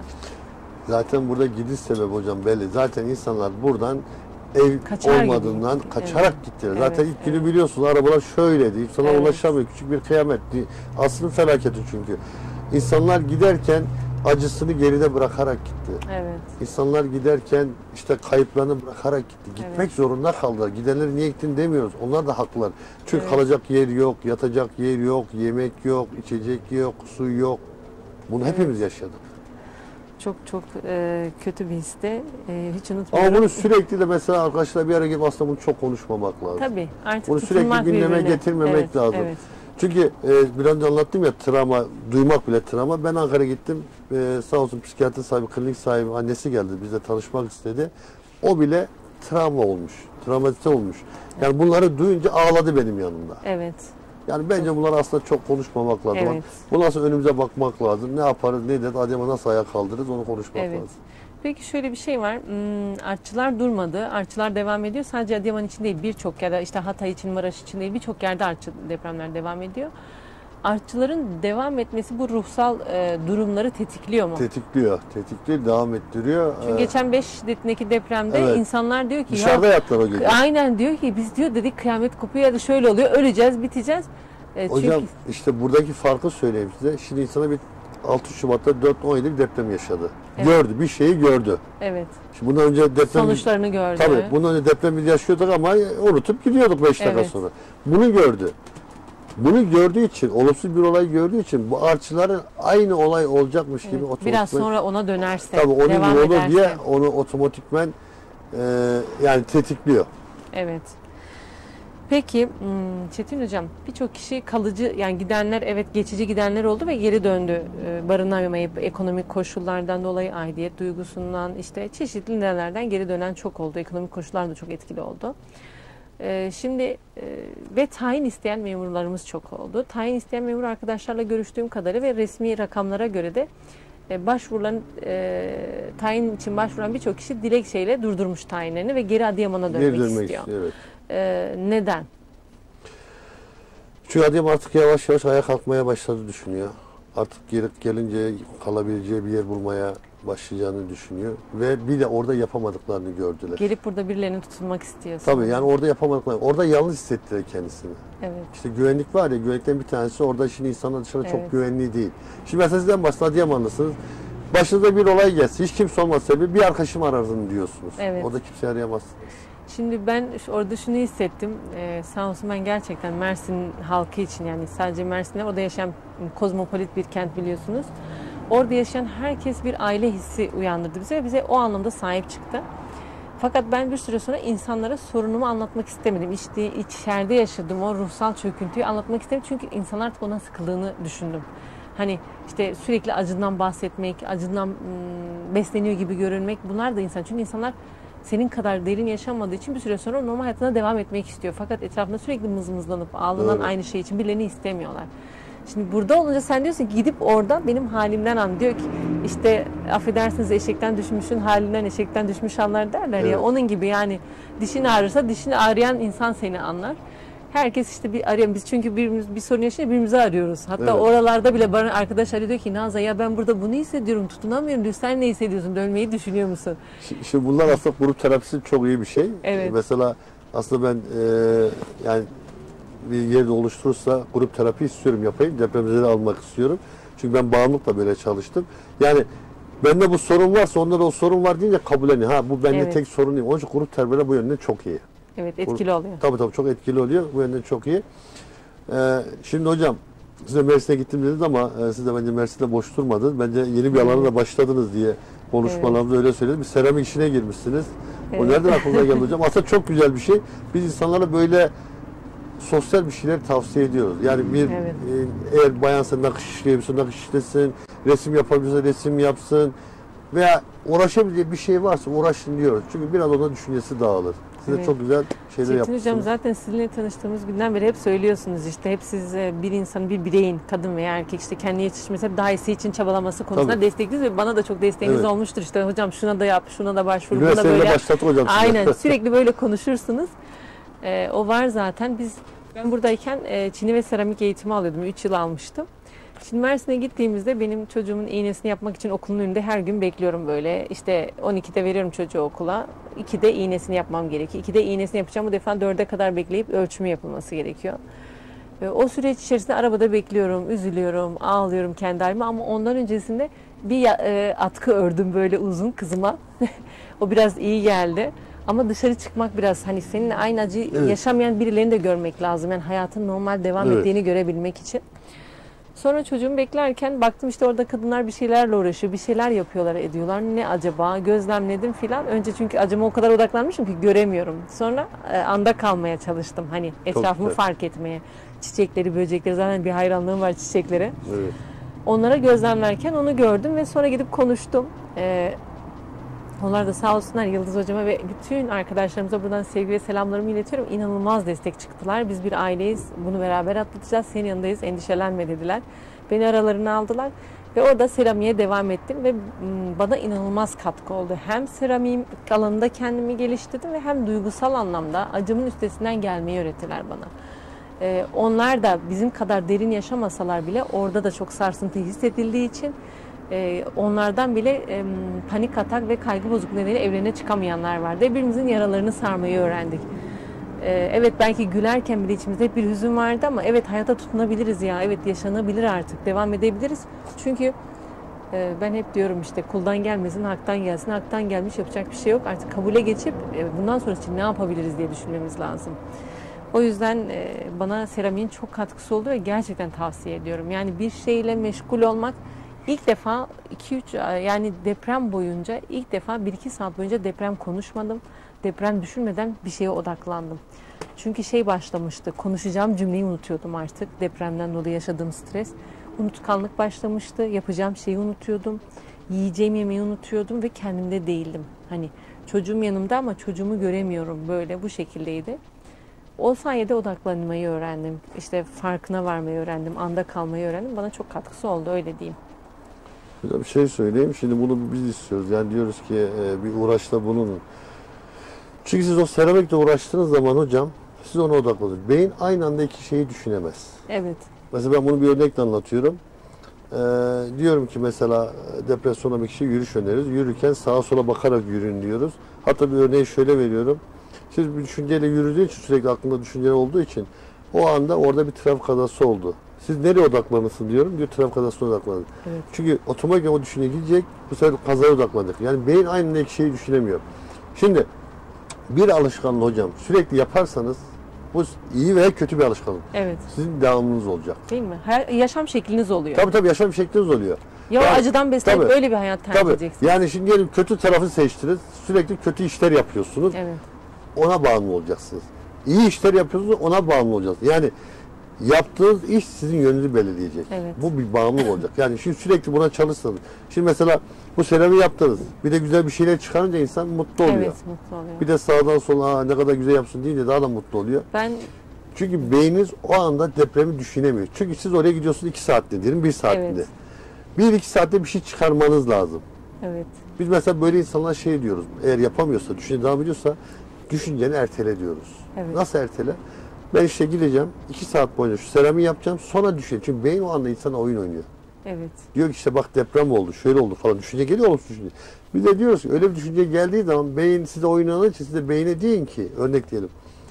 Zaten burada gidiş sebebi hocam belli. Zaten insanlar buradan ev Kaçar olmadığından gibi. kaçarak Evet. gittiler. Evet, Zaten ilk evet. günü biliyorsunuz arabalar şöyleydi. İnsanlar Evet. ulaşamıyor. Küçük bir kıyametti. Aslında felaketi çünkü. İnsanlar giderken acısını geride bırakarak gitti. Evet. İnsanlar giderken işte kayıplarını bırakarak gitti. Gitmek Evet. zorunda kaldılar. Gidenleri niye gittin demiyoruz. Onlar da haklılar. Çünkü Evet. kalacak yer yok, yatacak yer yok, yemek yok, içecek yok, su yok. Bunu Evet. hepimiz yaşadık. Çok çok e, kötü bir histe. E, hiç unutmuyorum. Ama bunu sürekli de mesela arkadaşlar bir araya gelip aslında bunu çok konuşmamak lazım. Tabii artık Bunu sürekli tutunmak gündeme birbirine. getirmemek Evet, lazım. Evet. Çünkü e, bir önce anlattım ya travma, duymak bile travma. Ben Ankara'ya gittim. E, sağ olsun psikiyatri sahibi, klinik sahibi annesi geldi. Bizle tanışmak istedi. O bile travma olmuş. Travmatize olmuş. Yani bunları duyunca ağladı benim yanımda. Evet. Yani bence bunları aslında çok konuşmamak lazım. Evet. Bundan sonra önümüze bakmak lazım. Ne yaparız, ne ederiz, Adıyaman'a nasıl ayağa kaldırırız onu konuşmak Evet. lazım. Peki şöyle bir şey var. Hmm, artçılar durmadı. Artçılar devam ediyor. Sadece Adıyaman için değil, birçok yerde işte Hatay için, Maraş için değil, birçok yerde artçı depremler devam ediyor. Artçıların devam etmesi bu ruhsal e, durumları tetikliyor mu? Tetikliyor, tetikliyor, devam ettiriyor. Çünkü Ee, geçen beş şiddetindeki depremde Evet. insanlar diyor ki Dışarıda ya yattılar o gece. aynen diyor ki biz diyor dedik kıyamet kopuyor ya da şöyle oluyor, öleceğiz, biteceğiz. E, Hocam çünkü işte buradaki farkı söyleyeyim size. Şimdi insana bir altı Şubat'ta dört on yedi bir deprem yaşadı. Evet. Gördü, bir şeyi gördü. evet. Şimdi bundan önce deprem... Sonuçlarını gördü. Tabii, bundan önce deprem biz yaşıyorduk ama unutup gidiyorduk beş dakika Evet. sonra. Bunu gördü. Bunu gördüğü için, olumsuz bir olay gördüğü için bu artçıların aynı olay olacakmış gibi Evet. otomatikman... Biraz sonra ona dönerse, Tabii onun devam yolu ederse. diye onu otomatikmen e, yani tetikliyor. Evet. Peki hmm, Çetin Hocam, birçok kişi kalıcı, yani gidenler evet geçici gidenler oldu ve geri döndü. Ee, barınamayıp ekonomik koşullardan dolayı, aidiyet duygusundan, işte çeşitli nedenlerden geri dönen çok oldu. Ekonomik koşullar da çok etkili oldu. Ee, şimdi e, ve tayin isteyen memurlarımız çok oldu. Tayin isteyen memur arkadaşlarla görüştüğüm kadarıyla ve resmi rakamlara göre de e, başvurulan e, tayin için başvuran birçok kişi dilekçeyle durdurmuş tayinlerini ve geri Adıyaman'a dönmek Geri dönmek istiyor. istiyor, evet. Ee, neden? Çünkü Adıyaman artık yavaş yavaş ayağa kalkmaya başladı düşünüyor. Artık geri gelince kalabileceği bir yer bulmaya başlayacağını düşünüyor. Ve bir de orada yapamadıklarını gördüler. Gelip burada birilerine tutulmak istiyorsun. Tabii yani orada yapamadıklarını, orada yalnız hissettiler kendisini. Evet. İşte güvenlik var ya, güvenlikten bir tanesi orada şimdi insanlar dışarıda Evet. çok güvenli değil. Şimdi mesela sizden başta Adıyamanlısınız. Başınıza bir olay gelse, hiç kimse olmasa bile bir arkadaşım arardım diyorsunuz. Evet. Orada kimse arayamazsınız. Şimdi ben şu- orada şunu hissettim. Ee, sağ olsun ben gerçekten Mersin halkı için, yani sadece Mersin'de, orada yaşayan kozmopolit bir kent biliyorsunuz. Orada yaşayan herkes bir aile hissi uyandırdı bize ve bize o anlamda sahip çıktı. Fakat ben bir süre sonra insanlara sorunumu anlatmak istemedim. İşte içeride yaşadığım o ruhsal çöküntüyü anlatmak istemedim. Çünkü insanlar artık ondan sıkıldığını düşündüm. Hani işte sürekli acından bahsetmek, acından ım, besleniyor gibi görünmek, bunlar da insan. Çünkü insanlar senin kadar derin yaşamadığı için bir süre sonra normal hayatına devam etmek istiyor. Fakat etrafında sürekli mızmızlanıp ağlanan Doğru. aynı şey için birilerini istemiyorlar. Şimdi burada olunca sen diyorsun ki gidip orada benim halimden an, diyor ki işte affedersiniz eşekten düşmüşün halinden eşekten düşmüş anlar derler ya, Evet. onun gibi yani dişin ağrırsa dişini ağrıyan insan seni anlar. Herkes işte bir arıyor. Biz çünkü birimiz bir sorun yaşayınca birbirimizi arıyoruz. Hatta Evet. oralarda bile bana arkadaş arıyor, diyor ki Nazan ya ben burada bunu hissediyorum, tutunamıyorum diyor. Sen ne hissediyorsun? Dönmeyi düşünüyor musun? Şi- Şimdi bunlar aslında grup terapisi çok iyi bir şey. Evet. Mesela aslında ben e, yani bir yerde oluşturursa grup terapi istiyorum, yapayım. Depremzedeleri almak istiyorum. Çünkü ben bağımlılıkla böyle çalıştım. Yani bende bu sorun varsa onda da o sorun var deyince kabulleniyor. Ha bu bende Evet. tek sorun değil. Onun için grup terapileri bu yönden çok iyi. Evet, etkili oluyor. Tabii tabii çok etkili oluyor. Bu yönden çok iyi. Ee, şimdi hocam siz de Mersin'e gittim dediniz ama e, siz de bence Mersin'de boş durmadınız. Bence yeni bir alana da başladınız diye konuşmalarımızda öyle söyledim. Bir seramik işine girmişsiniz. O Evet. nereden aklınıza geldi hocam? Aslında çok güzel bir şey. Biz insanlara böyle sosyal bir şeyler tavsiye ediyoruz. Yani bir Evet. e, eğer bayansa nakış işleyebilirse nakış işlesin, resim yapabilirse resim yapsın veya uğraşabileceği bir şey varsa uğraşın diyoruz. Çünkü biraz ona düşüncesi dağılır. Size Evet. çok güzel şeyler Çetin Hocam yapmışsınız. zaten sizinle tanıştığımız günden beri hep söylüyorsunuz işte hep siz e, bir insanın, bir bireyin, kadın veya erkek işte kendi yetişmesi, hep daha iyisi için çabalaması konusunda Tabii. destekliyiz ve bana da çok desteğiniz Evet. olmuştur. İşte hocam şuna da yap, şuna da başvur, buna Üniversiteyle böyle yap. başlattık hocam size. Aynen, sürekli böyle konuşursunuz. E, o var zaten. Biz ben buradayken e, çini ve seramik eğitimi alıyordum. üç yıl almıştım. Şimdi Mersin'e gittiğimizde benim çocuğumun iğnesini yapmak için okulun önünde her gün bekliyorum böyle. İşte on ikide veriyorum çocuğu okula. ikide iğnesini yapmam gerekiyor. ikide iğnesini yapacağım. Bu defa dörde kadar bekleyip ölçümü yapılması gerekiyor. E, o süreç içerisinde arabada bekliyorum, üzülüyorum, ağlıyorum kendi halime. Ama ondan öncesinde bir ya- e, atkı ördüm böyle uzun kızıma. O biraz iyi geldi. Ama dışarı çıkmak biraz hani seninle aynı acıyı Evet. yaşamayan birilerini de görmek lazım. Yani hayatın normal devam Evet. ettiğini görebilmek için. Sonra çocuğumu beklerken baktım işte orada kadınlar bir şeylerle uğraşıyor, bir şeyler yapıyorlar, ediyorlar. Ne acaba? Gözlemledim filan. Önce çünkü acıma o kadar odaklanmışım ki göremiyorum. Sonra e, anda kalmaya çalıştım. Hani etrafımı güzel. fark etmeye. Çiçekleri, böcekleri, zaten bir hayranlığım var çiçeklere. Evet. Onlara gözlemlerken onu gördüm ve sonra gidip konuştum. Ee, onlar da sağ olsunlar Yıldız Hocama ve bütün arkadaşlarımıza buradan sevgi ve selamlarımı iletiyorum. İnanılmaz destek çıktılar. Biz bir aileyiz. Bunu beraber atlatacağız. Senin yanındayız. Endişelenme dediler. Beni aralarına aldılar. Ve orada seramiğe devam ettim ve bana inanılmaz katkı oldu. Hem seramiğim alanında kendimi geliştirdim ve hem duygusal anlamda acımın üstesinden gelmeyi öğrettiler bana. Ee, onlar da bizim kadar derin yaşamasalar bile orada da çok sarsıntı hissedildiği için e, onlardan bile e, panik atak ve kaygı bozukluğu nedeniyle evrene çıkamayanlar vardı. Birbirimizin yaralarını sarmayı öğrendik. Ee, evet belki gülerken bile içimizde hep bir hüzün vardı ama evet hayata tutunabiliriz ya, evet yaşanabilir artık, devam edebiliriz. Çünkü e, ben hep diyorum işte kuldan gelmesin, haktan gelsin, haktan gelmiş yapacak bir şey yok. Artık kabule geçip e, bundan sonrası için ne yapabiliriz diye düşünmemiz lazım. O yüzden e, bana seramiğin çok katkısı oldu ve gerçekten tavsiye ediyorum. Yani bir şeyle meşgul olmak ilk defa iki üç yani deprem boyunca ilk defa bir iki saat boyunca deprem konuşmadım. Deprem düşünmeden bir şeye odaklandım. Çünkü şey başlamıştı, konuşacağım cümleyi unutuyordum artık. Depremden dolayı yaşadığım stres. Unutkanlık başlamıştı, yapacağım şeyi unutuyordum. Yiyeceğim yemeği unutuyordum ve kendimde değildim. Hani çocuğum yanımda ama çocuğumu göremiyorum, böyle bu şekildeydi. O sayede odaklanmayı öğrendim. İşte farkına varmayı öğrendim, anda kalmayı öğrendim. Bana çok katkısı oldu, öyle diyeyim. Bir şey söyleyeyim. Şimdi bunu biz istiyoruz. Yani diyoruz ki e, bir uğraşla bulunun. Çünkü siz o seramikle uğraştığınız zaman hocam siz ona odaklanıyorsunuz. Beyin aynı anda iki şeyi düşünemez. Evet. Mesela ben bunu bir örnekle anlatıyorum. Ee, diyorum ki mesela depresyona bir kişi yürüyüş öneriyoruz. Yürürken sağa sola bakarak yürüyün diyoruz. Hatta bir örneği şöyle veriyorum. Siz bir düşünceyle yürüdüğü için sürekli aklında düşünceler olduğu için o anda orada bir trafik kazası oldu. Siz nereye odaklanırsın diyorum. Diyor trafik kazasına odaklanın. Evet. Çünkü otomatik o düşünce gidecek. Bu sefer kazaya odaklanacak. Yani beyin aynı anda iki şeyi düşünemiyor. Şimdi bir alışkanlığı hocam sürekli yaparsanız bu iyi veya kötü bir alışkanlık. Evet. Sizin devamınız olacak. Değil mi? Her, yaşam şekliniz oluyor. Tabii tabii yaşam şekliniz oluyor. Ya Yani, o acıdan beslenip tabii, böyle bir hayat tercih Tabii. edeceksiniz. Yani şimdi diyelim kötü tarafı seçtiniz. Sürekli kötü işler yapıyorsunuz. Evet. Ona bağımlı olacaksınız. İyi işler yapıyorsunuz, ona bağımlı olacaksınız. Yani yaptığınız iş sizin yönünüzü belirleyecek. Evet. Bu bir bağımlılık olacak. Yani şimdi sürekli buna çalışsanız. Şimdi mesela bu seramiği yaptınız. Bir de güzel bir şeyler çıkarınca insan mutlu oluyor. Evet, mutlu oluyor. Bir de sağdan sola ne kadar güzel yapsın deyince daha da mutlu oluyor. Ben Çünkü beyniniz o anda depremi düşünemiyor. Çünkü siz oraya gidiyorsunuz iki saatte diyelim, bir saatinde. Evet. Bir iki saatte bir şey çıkarmanız lazım. evet. Biz mesela böyle insanlara şey diyoruz. Eğer yapamıyorsa, düşünce devam ediyorsa düşünceni ertele diyoruz. Evet. Nasıl ertele? Ben işte gideceğim, iki saat boyunca şu seramiği yapacağım, sonra düşün. Çünkü beyin o anda insana oyun oynuyor. Evet. Diyor ki işte bak deprem oldu, şöyle oldu falan. Düşünce geliyor olmuş düşünce. Biz de diyoruz ki öyle bir düşünce geldiği zaman beyin size oyun oynadığı için siz de beyine deyin ki, örnek diyelim.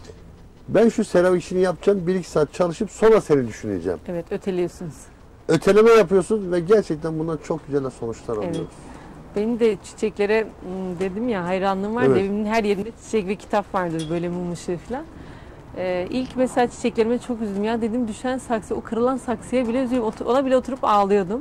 Ben şu seramik işini yapacağım, bir iki saat çalışıp sonra seni düşüneceğim. Evet, öteliyorsunuz. Öteleme yapıyorsunuz ve gerçekten bundan çok güzel sonuçlar Evet. alıyoruz. Benim de çiçeklere m, dedim ya hayranlığım var. Evet. Evimin her yerinde çiçek ve kitap vardır böyle mum ışığı falan. Ee, ilk mesela çiçeklerime çok üzüldüm ya dedim düşen saksı, o kırılan saksıya bile üzülüyorum. Otur- Ona bile oturup ağlıyordum.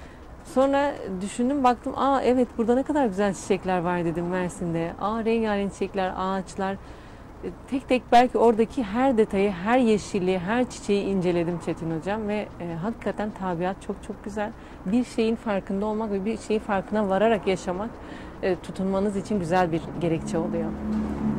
Sonra düşündüm baktım aa evet burada ne kadar güzel çiçekler var dedim Mersin'de. Aa rengarenk çiçekler, ağaçlar. E, Tek tek belki oradaki her detayı, her yeşilliği, her çiçeği inceledim Çetin Hocam ve e, hakikaten tabiat çok çok güzel. Bir şeyin farkında olmak ve bir şeyin farkına vararak yaşamak e, tutunmanız için güzel bir gerekçe oluyor.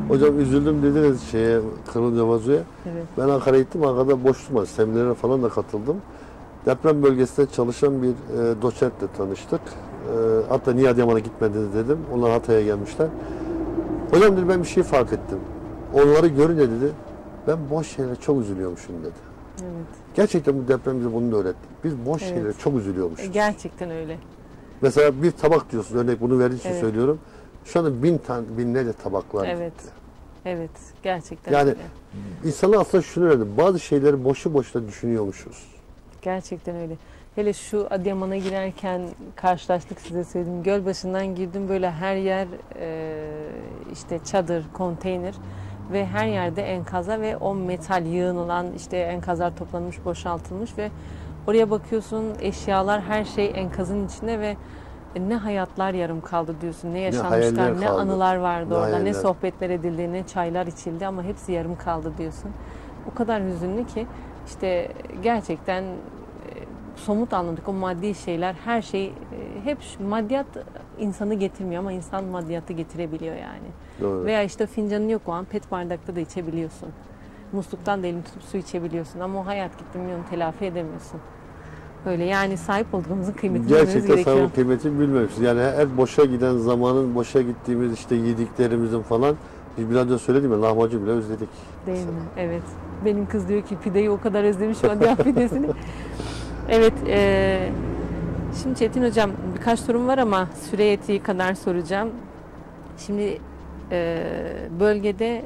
Hocam üzüldüm dediniz şeye, Kırılca Vazo'ya. Evet. Ben Ankara'ya gittim, Ankara'da boşluk var. Seminerlere falan da katıldım. Deprem bölgesinde çalışan bir e, doçentle tanıştık. E, hatta niye Adıyaman'a gitmediniz dedim. Onlar Hatay'a gelmişler. Hocam dedi, ben bir şey fark ettim. Onları görünce dedi, ben boş şeylere çok üzülüyormuşum dedi. Evet. Gerçekten bu deprem bize bunu da öğretti. Biz boş Evet. şeylere çok üzülüyormuşuz. Gerçekten öyle. Mesela bir tabak diyorsunuz, örnek bunu verdiği için Evet. söylüyorum. Şu anda bin tane, binlerce tabaklar Evet. gitti. Evet. Gerçekten Yani öyle. insanlar aslında şunu öğrendi, bazı şeyleri boşu boşuna düşünüyormuşuz. Gerçekten öyle. Hele şu Adıyaman'a girerken karşılaştık, size söyleyeyim. Gölbaşı'ndan girdim, böyle her yer e, işte çadır, konteyner ve her yerde enkazlar ve o metal yığınılan işte enkazlar toplanmış, boşaltılmış ve oraya bakıyorsun, eşyalar, her şey enkazın içinde ve ne hayatlar yarım kaldı diyorsun, ne yaşanmışlar, hayaller ne kaldı. anılar vardı Ne orada, ne hayaller. sohbetler edildi, ne çaylar içildi ama hepsi yarım kaldı diyorsun. O kadar hüzünlü ki işte gerçekten e, somut anladık o maddi şeyler, her şey e, hep şu- maddiyat insanı getirmiyor ama insan maddiyatı getirebiliyor yani. Doğru. Veya işte fincanın yok o an, pet bardakta da içebiliyorsun. Musluktan da elini tutup su içebiliyorsun ama o hayat gitti mi onu telafi edemiyorsun. Böyle yani sahip olduğumuzun kıymetini bilmemiz Gerçekten gerekiyor. sağlık kıymetini bilmemişiz. Yani her boşa giden zamanın, boşa gittiğimiz işte yediklerimizin falan, biz biraz önce söyledim ya, lahmacun bile özledik. Değil mesela. mi? Evet. Benim kız diyor ki pideyi o kadar özlemişim, Adıyaman pidesini. Evet. E, şimdi Çetin Hocam birkaç sorum var ama süre yettiği kadar soracağım. Şimdi e, bölgede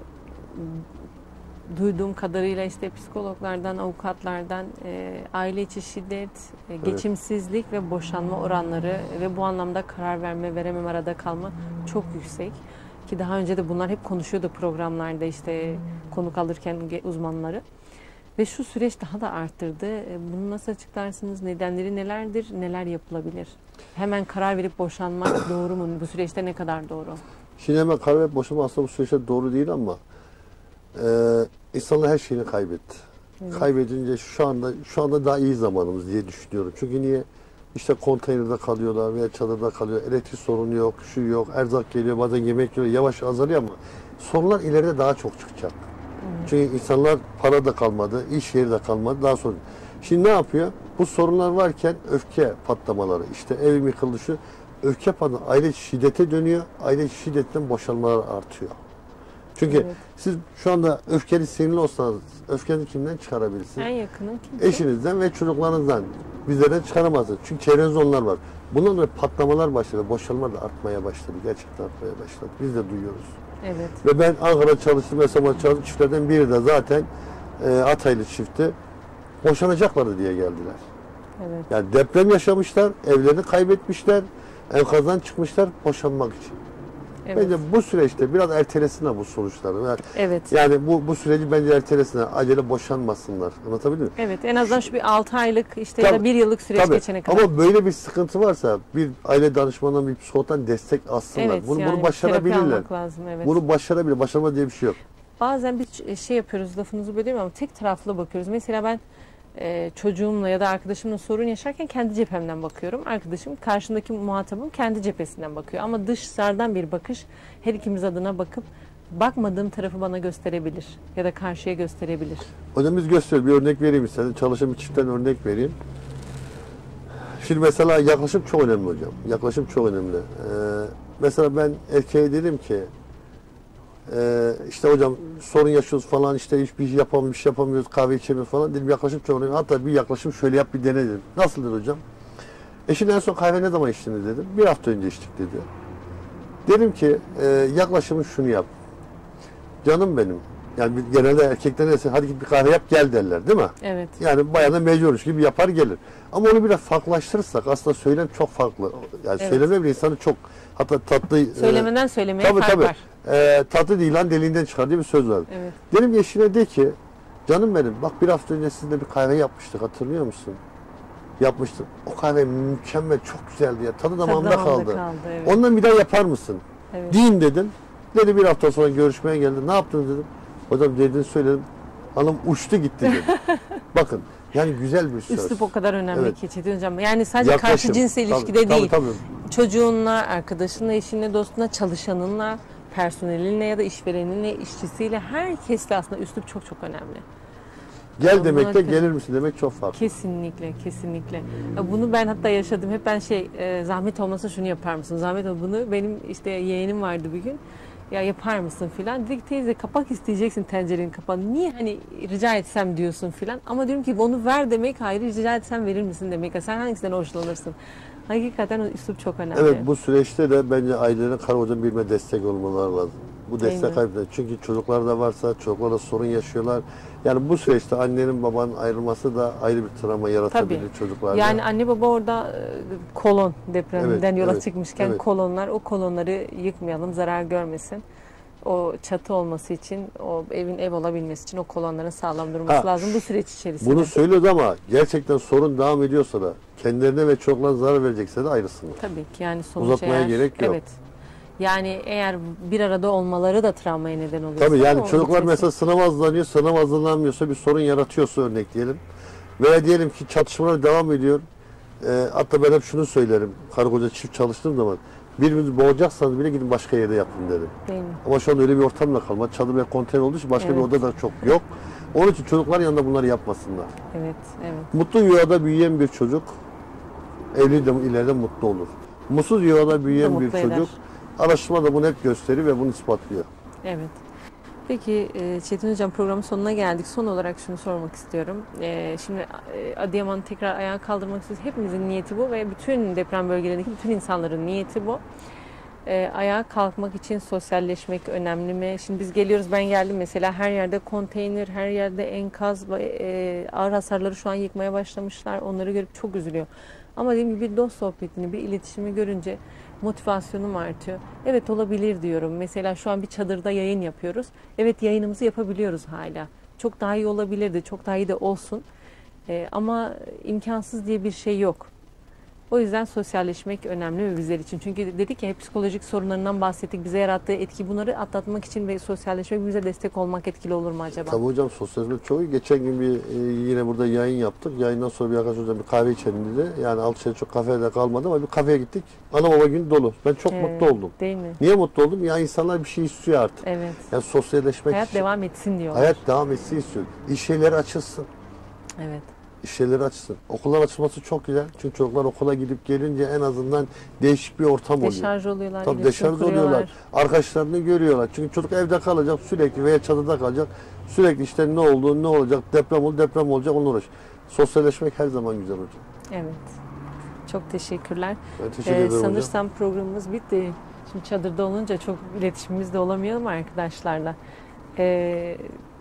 duyduğum kadarıyla işte psikologlardan, avukatlardan e, aile içi şiddet, e, geçimsizlik ve boşanma oranları ve bu anlamda karar verme, veremem, arada kalma çok yüksek. Ki daha önce de bunlar hep konuşuyordu programlarda işte konuk alırken ge- uzmanları. Ve şu süreç daha da arttırdı. E, Bunu nasıl açıklarsınız? Nedenleri nelerdir? Neler yapılabilir? Hemen karar verip boşanmak doğru mu? Bu süreçte ne kadar doğru? Şimdi hemen karar verip boşanma aslında bu süreçte doğru değil ama e, insanlar her şeyini kaybetti. Evet. Kaybedince şu anda şu anda daha iyi zamanımız diye düşünüyorum. Çünkü niye? İşte konteynerde kalıyorlar veya çadırda kalıyor. Elektrik sorunu yok, şu yok, erzak geliyor, bazen yemek geliyor. Yavaş azalıyor ama sorunlar ileride daha çok çıkacak. Çünkü insanlar para da kalmadı, iş yeri de kalmadı. Daha sonra. Şimdi ne yapıyor? Bu sorunlar varken öfke patlamaları, işte evim yıkıldı şu, öfke patlamaları aile şiddete dönüyor. Aile şiddetten boşanmalar artıyor. Çünkü Evet. siz şu anda öfkeli, sinirli olsanız öfkeni kimden çıkarabilirsiniz? En yakının kimse? Eşinizden ve çocuklarınızdan, bizlerden çıkaramazsınız. Çünkü çevrenizde onlar var. Bundan dolayı patlamalar başladı, boşanmalar da artmaya başladı. Gerçekten artmaya başladı. Biz de duyuyoruz. Evet. Ve ben Ankara'da çalıştım, mesela çalıştım. Çiftlerden biri de zaten e, Ataylı çifti boşanacaklardı diye geldiler. Evet. Yani deprem yaşamışlar, evlerini kaybetmişler, enkazdan çıkmışlar boşanmak için. Evet. Bence bu süreçte biraz ertelesinler bu sonuçları. Yani, Evet. yani bu bu süreci bence ertelesinler, acele boşanmasınlar. Anlatabildim mi? Evet. En azından şu bir altı aylık işte ya Tabii, da bir yıllık süreç Tabii. geçene kadar. Ama böyle bir sıkıntı varsa bir aile danışmanından, bir psikologdan destek alsınlar. Evet, bunu, yani bunu terapi başarabilirler. almak lazım, evet. Bunu başarabilir. Başarma diye bir şey yok. Bazen bir şey yapıyoruz, lafınızı bölüyorum ama tek taraflı bakıyoruz. Mesela ben e, çocuğumla ya da arkadaşımla sorun yaşarken kendi cephemden bakıyorum. Arkadaşım, karşımdaki muhatabım kendi cephesinden bakıyor. Ama dışarıdan bir bakış her ikimiz adına bakıp bakmadığım tarafı bana gösterebilir ya da karşıya gösterebilir. Hocam biz gösteriyor. Bir örnek vereyim istedim. Çalışan bir çiftten örnek vereyim. Şimdi mesela yaklaşım çok önemli hocam. Yaklaşım çok önemli. Ee, mesela ben erkeğe dedim ki e, işte hocam sorun yaşıyoruz falan, işte hiçbir şey yapamıyoruz, bir şey yapamıyoruz, kahve içemiyoruz falan dedim. Yaklaşım çok önemli. Hatta bir yaklaşım şöyle yap, bir dene dedim. Nasıldır hocam? Eşinle en son kahve ne zaman içtiniz dedim. Bir hafta önce içtik dedi. Dedim ki e, yaklaşımın şunu yap. Canım benim. Yani bir- genelde erkekler neyse hadi git bir kahve yap gel derler değil mi? Evet. Yani bayana mecburmuş gibi yapar gelir. Ama onu biraz farklılaştırırsak aslında söylem çok farklı. Yani Evet. söyleme bir insanı çok, hatta tatlı e, Söylemeden söylemeye tabii, fark tabii. var. e, tatlı değil lan deliğinden çıkar diye bir söz var. Evet. Dedim eşine de ki canım benim bak bir hafta önce sizinle bir kahve yapmıştık, hatırlıyor musun? Yapmıştık. O kahve mükemmel, çok güzeldi ya. Tadı damağımda Tadı kaldı. damağımda kaldı, evet. Ondan bir daha yapar mısın? Evet. Deyin dedim. Dedi bir hafta sonra görüşmeye geldi. Ne yaptın dedim. Hocam dediğini söyledim. Hanım uçtu gitti dedi. Bakın yani güzel bir söz. Üslup o kadar önemli Evet. ki Çetin Hocam. Yani sadece Yaklaşım. karşı cinsel Tabii, ilişkide tabii, değil. tabii. Çocuğunla, arkadaşınla, eşinle, dostunla, çalışanınla, personelinle ya da işvereninle, işçisiyle herkesle aslında üslup çok çok önemli. Gel Bunlar demek de tabii- gelir misin demek çok farklı. Kesinlikle, kesinlikle. Ya bunu ben hatta yaşadım. Hep ben şey, e, zahmet olmasa şunu yapar mısın? Zahmet ol bunu. Benim işte yeğenim vardı bir gün. Ya yapar mısın filan. Dedik teyze kapak isteyeceksin tencerenin kapağını. Niye hani rica etsem diyorsun filan. Ama diyorum ki onu ver demek ayrı, rica etsem verir misin demek. Sen hangisinden hoşlanırsın? Hakikaten o üslup çok önemli. Evet, bu süreçte de bence ailelerin karı kocanın birbirine destek olmaları lazım. Bu Değil destek mi? kaybeder. Çünkü çocuklar da varsa çocuklar da sorun yaşıyorlar. Yani bu süreçte annenin babanın ayrılması da ayrı bir travma yaratabilir Tabii. çocuklarda. Yani anne baba orada e, kolon depreminden Evet, yola evet, çıkmışken evet. kolonlar, o kolonları yıkmayalım, zarar görmesin. O çatı olması için, o evin ev olabilmesi için o kolonların sağlam durması Ha, lazım bu süreç içerisinde. Bunu söylüyoruz ama gerçekten sorun devam ediyorsa da kendilerine ve çocuklarına zarar verecekse de ayrılsınlar. Tabii ki yani sonuç Uzatmaya eğer, gerek yok. Evet. Yani eğer bir arada olmaları da travmaya neden oluyor. Tabii yani çocuklar mesela sınav hazırlanıyor, sınav hazırlanmıyorsa bir sorun yaratıyorsa örnek diyelim. Veya diyelim ki çatışmalar devam ediyor. E, hatta ben hep şunu söylerim, karı koca çift çalıştığım zaman birbirinizi boğacaksanız bile gidin başka yerde yapın derim. Değil mi? Ama şu an öyle bir ortam da kalmadı. Çadır ve konteyner olduğu için başka Evet. bir oda da çok yok. Onun için çocuklar yanında bunları yapmasınlar. Evet, evet. Mutlu yuvada büyüyen bir çocuk evli de ileride mutlu olur. Mutsuz yuvada büyüyen bir Mutlu çocuk eder. araştırma da bunu hep gösteriyor ve bunu ispatlıyor. Evet. Peki e, Çetin Hocam, programın sonuna geldik. Son olarak şunu sormak istiyorum. E, Şimdi e, Adıyaman'ı tekrar ayağa kaldırmak istiyoruz. Hepimizin niyeti bu ve bütün deprem bölgelerindeki bütün insanların niyeti bu. E, ayağa kalkmak için sosyalleşmek önemli mi? Şimdi biz geliyoruz, ben geldim mesela, her yerde konteyner, her yerde enkaz, e, ağır hasarları şu an yıkmaya başlamışlar. Onları görüp çok üzülüyor. Ama dediğim gibi bir dost sohbetini, bir iletişimi görünce motivasyonum artıyor. Evet, olabilir diyorum. Mesela şu an bir çadırda yayın yapıyoruz. Evet, yayınımızı yapabiliyoruz hala. Çok daha iyi olabilirdi, çok daha iyi de olsun. E, ama imkansız diye bir şey yok. O yüzden sosyalleşmek önemli mi bizler için? Çünkü dedik ya, hep psikolojik sorunlarından bahsettik. Bize yarattığı etki, bunları atlatmak için ve sosyalleşmek, bize destek olmak etkili olur mu acaba? Tabii hocam, sosyalizmin çoğu. Geçen gün bir e, yine burada yayın yaptık. Yayından sonra bir arkadaş hocam bir kahve içelim dedi. Yani Altışehir çok kafede kalmadı ama bir kafeye gittik. Ana baba günü dolu. Ben çok Evet, mutlu oldum. Değil mi? Niye mutlu oldum? Ya insanlar bir şey istiyor artık. Evet. Yani sosyalleşmek Hayat için. devam etsin diyorlar. Hayat devam etsin istiyor. İş yerleri açılsın. Evet. İş yerleri açılsın. Okullar açılması çok güzel. Çünkü çocuklar okula gidip gelince en azından değişik bir ortam oluyor. Deşarj oluyorlar. Tabii iletişim deşarj kuruyorlar. oluyorlar. Arkadaşlarını görüyorlar. Çünkü çocuk evde kalacak sürekli veya çadırda kalacak. Sürekli işte ne oldu, ne olacak, deprem oldu, deprem olacak, onunla uğraş. Sosyalleşmek her zaman güzel hocam. Evet. Çok teşekkürler. Ben teşekkür Ee, ederim hocam. sanırsam programımız bitti. Şimdi çadırda olunca çok iletişimimizde olamayalım arkadaşlarla. Ee,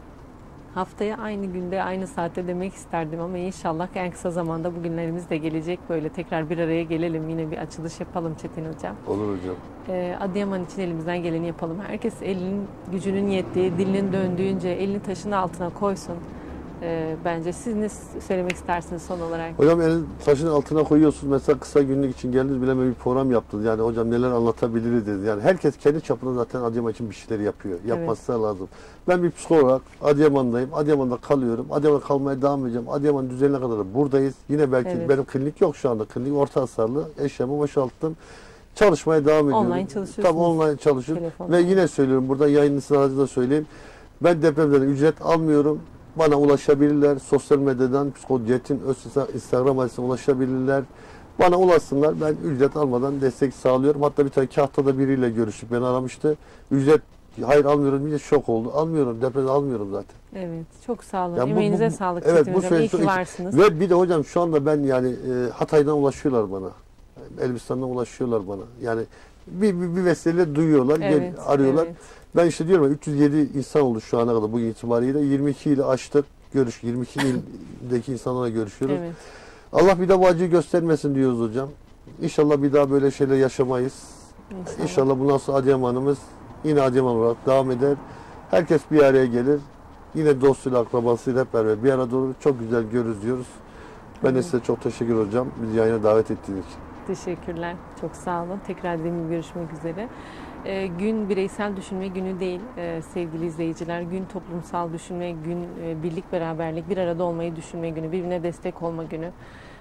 haftaya aynı günde, aynı saatte demek isterdim ama inşallah en kısa zamanda bu günlerimiz de gelecek. Böyle tekrar bir araya gelelim, yine bir açılış yapalım Çetin Hocam. Olur hocam. Ee, Adıyaman için elimizden geleni yapalım. Herkes elinin gücünün yettiği, dilinin döndüğünce elini taşın altına koysun. Ee, bence siz ne söylemek istersiniz son olarak? Hocam elin taşın altına koyuyorsunuz. Mesela kısa günlük için geldiniz, bileme bir program yaptınız. Yani hocam neler anlatabiliriz dediniz. Yani herkes kendi çapında zaten Adıyaman için bir şeyler yapıyor. Yapması evet. lazım. Ben bir psikolog olarak Adıyaman'dayım. Adıyaman'da kalıyorum. Adıyaman'da kalmaya devam edeceğim. Adıyaman düzenine kadar da buradayız. Yine belki Evet. benim klinik yok şu anda. Klinik orta hasarlı. Eşyamı boşalttım. Çalışmaya devam ediyorum. Online çalışıyorsunuz. Tabii online çalışıyorum. Telefonda. Ve yine söylüyorum, burada yayınlısın aracında söyleyeyim. Ben depremden ücret almıyorum. Bana ulaşabilirler. Sosyal medyadan Psikojet'in öz Instagram adresine ulaşabilirler. Bana ulaşsınlar. Ben ücret almadan destek sağlıyorum. Hatta bir tane kahtada biriyle görüştük. Beni aramıştı. Ücret hayır almıyorum diye şok oldu. Almıyorum. Depremde almıyorum zaten. Evet. Çok sağ olun. Yani bu- Emeğinize bu- sağlık evet, Çetin bu Hocam. İyi süreçte- ki varsınız. Ve bir de hocam şu anda ben yani e, Hatay'dan ulaşıyorlar bana. Elbistan'dan ulaşıyorlar bana. Yani bir, bir, bir vesileyle duyuyorlar, gel, Evet, arıyorlar. evet. Ben işte diyorum ya, üç yüz yedi insan oldu şu ana kadar bugün itibariyle. yirmi iki ile açtık. Görüş, yirmi iki ildeki insanlarla görüşüyoruz. Evet. Allah bir daha bu acıyı göstermesin diyoruz hocam. İnşallah bir daha böyle şeyler yaşamayız. İnşallah. İnşallah bundan sonra Adıyaman'ımız yine Adıyaman olarak devam eder. Herkes bir araya gelir. Yine dostuyla, akrabasıyla hep beraber bir arada olur. Çok güzel görürüz diyoruz. Ben de size çok teşekkür hocam. Bizi yayına davet ettiğiniz için. Teşekkürler. Çok sağ olun. Tekrar dediğim gibi görüşmek üzere. Ee, gün bireysel düşünme günü değil ee, sevgili izleyiciler. Gün toplumsal düşünme, gün e, birlik, beraberlik, bir arada olmayı düşünme günü, birbirine destek olma günü.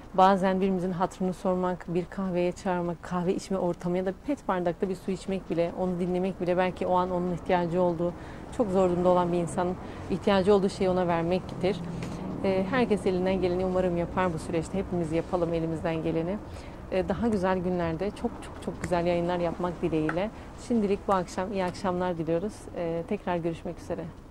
bazen birimizin hatırını sormak, bir kahveye çağırmak, kahve içme ortamı ya da bir pet bardakta bir su içmek bile, onu dinlemek bile belki o an onun ihtiyacı olduğu, çok zor durumda olan bir insanın ihtiyacı olduğu şeyi ona vermektir. E, herkes elinden geleni umarım yapar bu süreçte. Hepimiz yapalım elimizden geleni. E, daha güzel günlerde çok çok çok güzel yayınlar yapmak dileğiyle. Şimdilik bu akşam iyi akşamlar diliyoruz. E, tekrar görüşmek üzere.